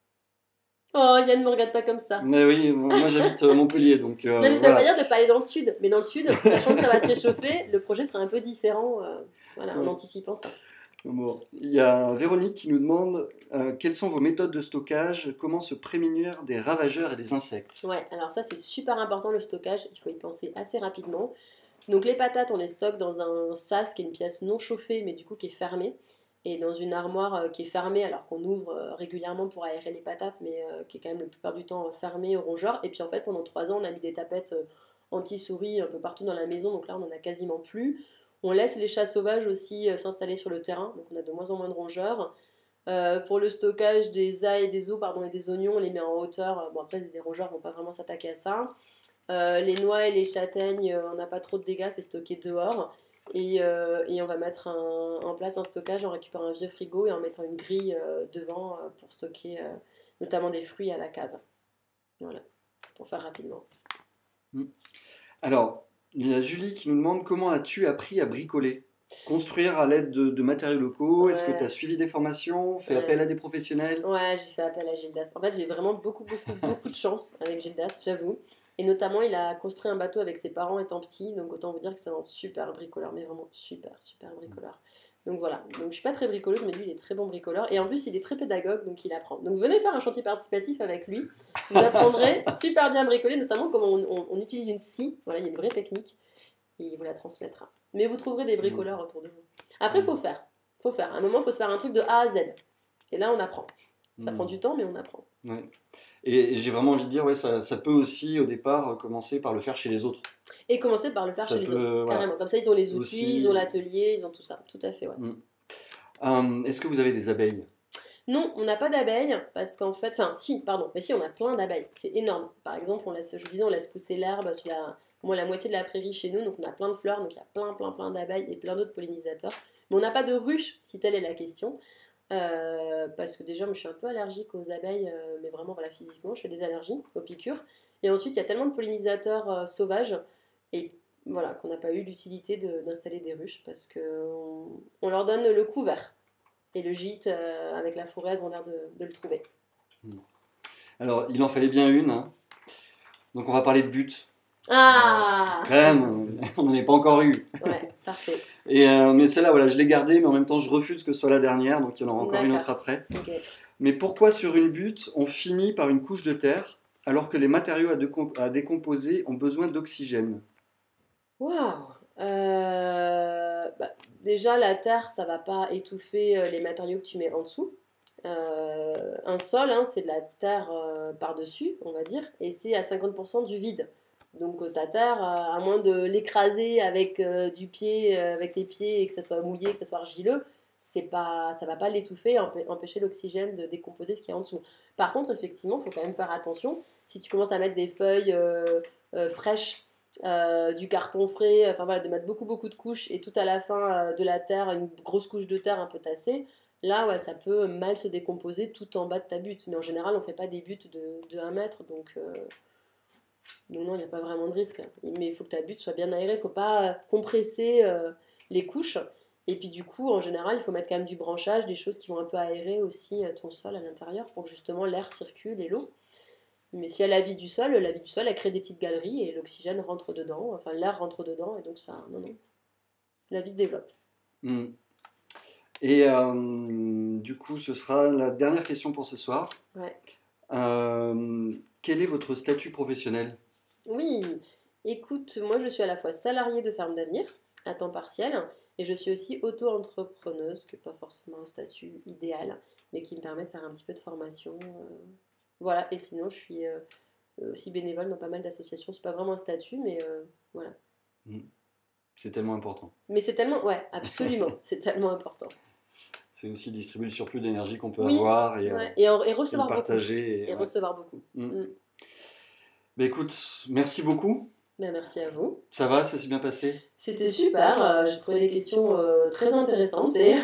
Oh, Yann, ne me regarde pas comme ça. Mais oui, moi j'habite Montpellier, donc euh, non, mais ça voilà. veut pas dire de ne pas aller dans le sud. Mais dans le sud, sachant que ça va se réchauffer, le projet sera un peu différent euh, voilà, Ouais. en anticipant ça. Bon. Il y a Véronique qui nous demande euh, quelles sont vos méthodes de stockage, comment se prémunir des ravageurs et des insectes. Ouais, alors ça c'est super important le stockage, il faut y penser assez rapidement. Donc les patates, on les stocke dans un sas qui est une pièce non chauffée mais du coup qui est fermée. Et dans une armoire euh, qui est fermée alors qu'on ouvre euh, régulièrement pour aérer les patates mais euh, qui est quand même la plupart du temps euh, fermée aux rongeurs. Et puis en fait pendant trois ans on a mis des tapettes euh, anti-souris un peu partout dans la maison, donc là on n'en a quasiment plus. On laisse les chats sauvages aussi euh, s'installer sur le terrain, donc on a de moins en moins de rongeurs. Euh, pour le stockage des ailes et des os pardon, et des oignons, on les met en hauteur. Bon, après, les rongeurs vont pas vraiment s'attaquer à ça. Euh, les noix et les châtaignes, euh, on n'a pas trop de dégâts, c'est stocké dehors. Et, euh, et on va mettre un- en place un stockage en récupérant un vieux frigo et en mettant une grille euh, devant euh, pour stocker euh, notamment des fruits à la cave. Voilà, pour faire rapidement. Alors, il y a Julie qui nous demande comment as-tu appris à bricoler? Construire à l'aide de, de matériaux locaux? Ouais. Est-ce que tu as suivi des formations, fait Ouais. appel à des professionnels? Ouais, j'ai fait appel à Gildas. En fait, j'ai vraiment beaucoup, beaucoup, beaucoup de chance avec Gildas, j'avoue. Et notamment, il a construit un bateau avec ses parents étant petit, donc autant vous dire que c'est un super bricoleur, mais vraiment super, super bricoleur. Donc voilà, donc je suis pas très bricoleuse, mais lui il est très bon bricoleur. Et en plus, il est très pédagogue, donc il apprend. Donc venez faire un chantier participatif avec lui, vous apprendrez super bien à bricoler, notamment comment on, on- on utilise une scie. Voilà, il y a une vraie technique, et il vous la transmettra. Mais vous trouverez des bricoleurs autour de vous. Après, il faut faire. faut faire. À un moment, il faut se faire un truc de A à Z. Et là, on apprend. Ça Hmm. prend du temps, mais on apprend. Ouais. Et, et j'ai vraiment envie de dire, ouais, ça, ça peut aussi au départ euh, commencer par le faire chez les autres. Et commencer par le faire Ça chez les peut, autres, voilà. carrément. Comme ça, ils ont les outils, Aussi- ils ont l'atelier, ils ont tout ça. Tout à fait, ouais. Hmm. Euh, Est-ce que vous avez des abeilles? Non, on n'a pas d'abeilles, parce qu'en fait... Enfin, si, pardon. Mais si, on a plein d'abeilles. C'est énorme. Par exemple, on laisse, je vous disais, on laisse pousser l'herbe sur la... Au moins la moitié de la prairie chez nous, donc on a plein de fleurs, donc il y a plein, plein, plein d'abeilles et plein d'autres pollinisateurs. Mais on n'a pas de ruches, si telle est la question. Euh, parce que déjà, moi, je suis un peu allergique aux abeilles, euh, mais vraiment, voilà, physiquement, je fais des allergies aux piqûres. Et ensuite, il y a tellement de pollinisateurs euh, sauvages, et voilà, qu'on n'a pas eu l'utilité de- d'installer des ruches, parce qu'on on leur donne le couvert. Et le gîte, euh, avec la forêt, elles ont l'air de, de le trouver. Alors, il en fallait bien une, hein. Donc on va parler de but. Ah Quand même, on n'en est pas encore eu. Ouais, parfait. Et, euh, mais celle-là, voilà, je l'ai gardée, mais en même temps, je refuse que ce soit la dernière, donc il y en aura encore une D'accord. autre après. Ok. Mais pourquoi sur une butte, on finit par une couche de terre, alors que les matériaux à, décom- à décomposer ont besoin d'oxygène? Waouh Euh, bah, déjà, la terre, ça va pas étouffer euh, les matériaux que tu mets en dessous. Euh, un sol, hein, c'est de la terre euh, par-dessus, on va dire, et c'est à cinquante pour cent du vide. Donc euh, ta terre, euh, à moins de l'écraser avec euh, du pied, euh, avec tes pieds, et que ça soit mouillé, que ça soit argileux, c'est pas, ça va pas l'étouffer, empê- empêcher l'oxygène de décomposer ce qu'il y a en dessous. Par contre, effectivement, il faut quand même faire attention. Si tu commences à mettre des feuilles euh, euh, fraîches, euh, du carton frais, enfin voilà, de mettre beaucoup beaucoup de couches et tout à la fin euh, de la terre, une grosse couche de terre un peu tassée, là ouais, ça peut mal se décomposer tout en bas de ta butte. Mais en général, on fait pas des buttes de, de un mètre, donc euh, donc non, il n'y a pas vraiment de risque. Mais il faut que ta butte soit bien aérée, il ne faut pas euh, compresser euh, les couches. Et puis du coup, en général, il faut mettre quand même du branchage, des choses qui vont un peu aérer aussi euh, ton sol à l'intérieur pour que justement l'air circule et l'eau. Mais si elle a la vie du sol, la vie du sol, elle crée des petites galeries et l'oxygène rentre dedans, enfin l'air rentre dedans et donc ça, non, non, la vie se développe. Hmm. Et euh, du coup, ce sera la dernière question pour ce soir. Ouais. Euh, quel est votre statut professionnel? Oui, écoute, moi je suis à la fois salariée de Ferme d'Avenir à temps partiel et je suis aussi auto-entrepreneuse, qui n'est pas forcément un statut idéal, mais qui me permet de faire un petit peu de formation. euh, Voilà, et sinon je suis euh, aussi bénévole dans pas mal d'associations. C'est pas vraiment un statut, mais euh, voilà. Mm. C'est tellement important. Mais c'est tellement, ouais, absolument, c'est tellement important. C'est aussi distribuer le surplus d'énergie qu'on peut Oui, avoir et, ouais, euh, et, en- et et le recevoir beaucoup. partager. Et, Et ouais. recevoir beaucoup. Mm. Mm. Bah, écoute, merci beaucoup. Ben, merci à vous. Ça va, ça s'est bien passé? C'était super, euh, j'ai trouvé des questions euh, très intéressantes et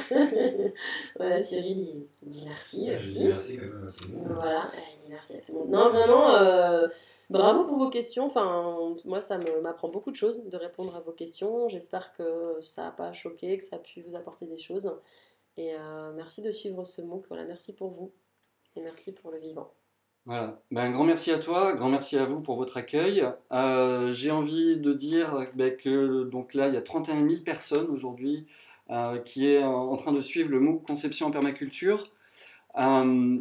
voilà, Cyril il dit merci Je dis aussi. merci quand même à tout le monde. Voilà, il dit merci à tout le monde. Non, vraiment, euh, bravo pour vos questions. Enfin, moi, ça me- m'apprend beaucoup de choses de répondre à vos questions. J'espère que ça n'a pas choqué, que ça a pu vous apporter des choses. Et euh, merci de suivre ce MOOC. Voilà, merci pour vous et merci pour le vivant. Voilà. Ben, un grand merci à toi, grand merci à vous pour votre accueil. Euh, j'ai envie de dire ben, que donc là, il y a trente et un mille personnes aujourd'hui euh, qui est en, en train de suivre le MOOC Conception en permaculture. Euh,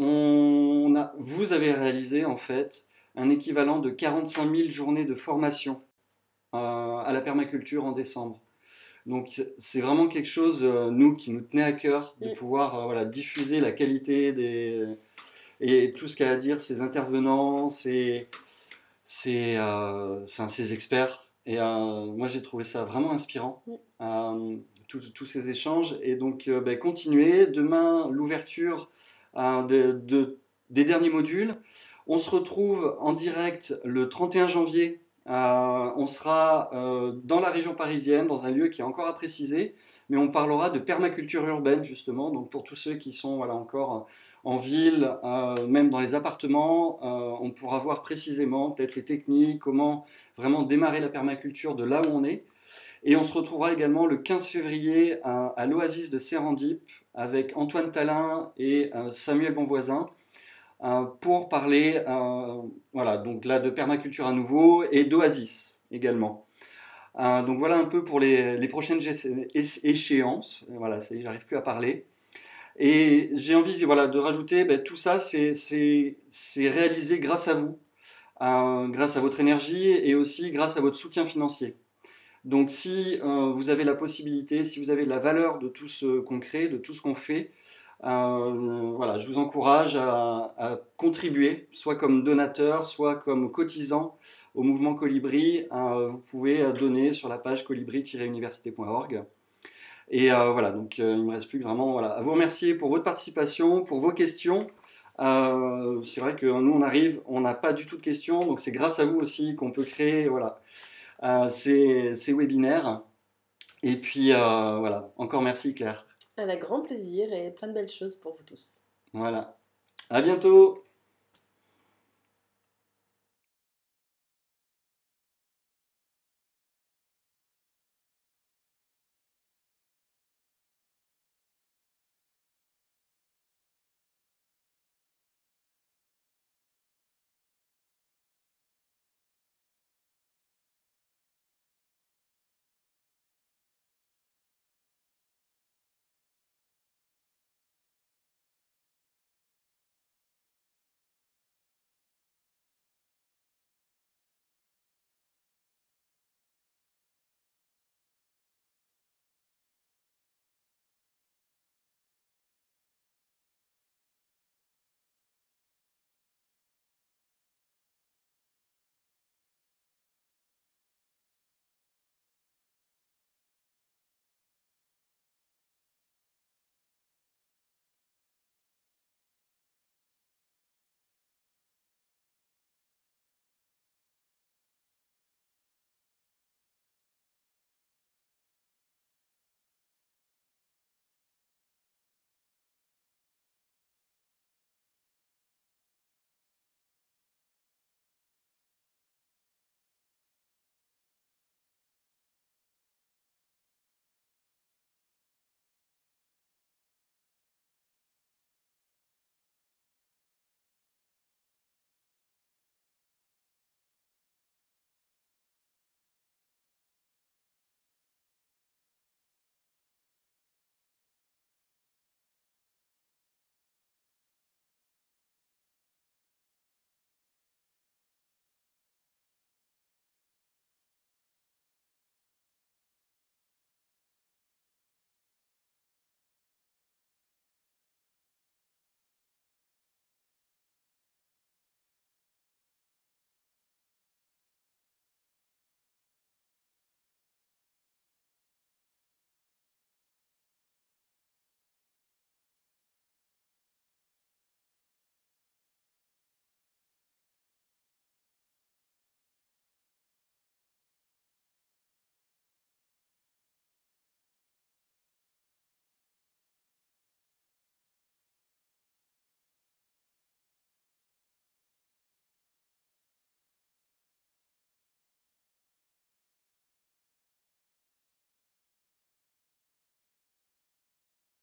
on a, vous avez réalisé en fait un équivalent de quarante-cinq mille journées de formation euh, à la permaculture en décembre. Donc c'est- c'est vraiment quelque chose, euh, nous, qui nous tenait à cœur, de Mm. pouvoir euh, voilà, diffuser la qualité des, et tout ce qu'a à dire ces intervenants, ces, ces, euh, enfin, ces experts. Et euh, moi, j'ai trouvé ça vraiment inspirant, Mm. euh, tout- tous ces échanges. Et donc, euh, ben, continuez. Demain, l'ouverture euh, de, de- des derniers modules. On se retrouve en direct le trente et un janvier. Euh, on sera euh, dans la région parisienne, dans un lieu qui est encore à préciser, mais on parlera de permaculture urbaine, justement. Donc, pour tous ceux qui sont voilà, encore en ville, euh, même dans les appartements, euh, on pourra voir précisément peut-être les techniques, comment vraiment démarrer la permaculture de là où on est. Et on se retrouvera également le quinze février à, à l'Oasis de Serendip avec Antoine Talin et euh, Samuel Bonvoisin euh, pour parler euh, voilà, donc là, de permaculture à nouveau et d'Oasis également. Euh, donc voilà un peu pour les, les prochaines échéances. Voilà, ça y est, j'arrive plus à parler. Et j'ai envie voilà, de rajouter, ben, tout ça, c'est, c'est, c'est réalisé grâce à vous, euh, grâce à votre énergie et aussi grâce à votre soutien financier. Donc si euh, vous avez la possibilité, si vous avez la valeur de tout ce qu'on crée, de tout ce qu'on fait, euh, voilà, je vous encourage à, à contribuer, soit comme donateur, soit comme cotisant au mouvement Colibri. Euh, vous pouvez donner sur la page colibri tiret université point org. Et euh, voilà, donc euh, il me reste plus que vraiment voilà, à vous remercier pour votre participation, pour vos questions. Euh, c'est vrai que nous on arrive, on n'a pas du tout de questions, donc c'est grâce à vous aussi qu'on peut créer voilà, euh, ces, ces webinaires. Et puis euh, voilà, encore merci Claire. Avec grand plaisir et plein de belles choses pour vous tous. Voilà, à bientôt.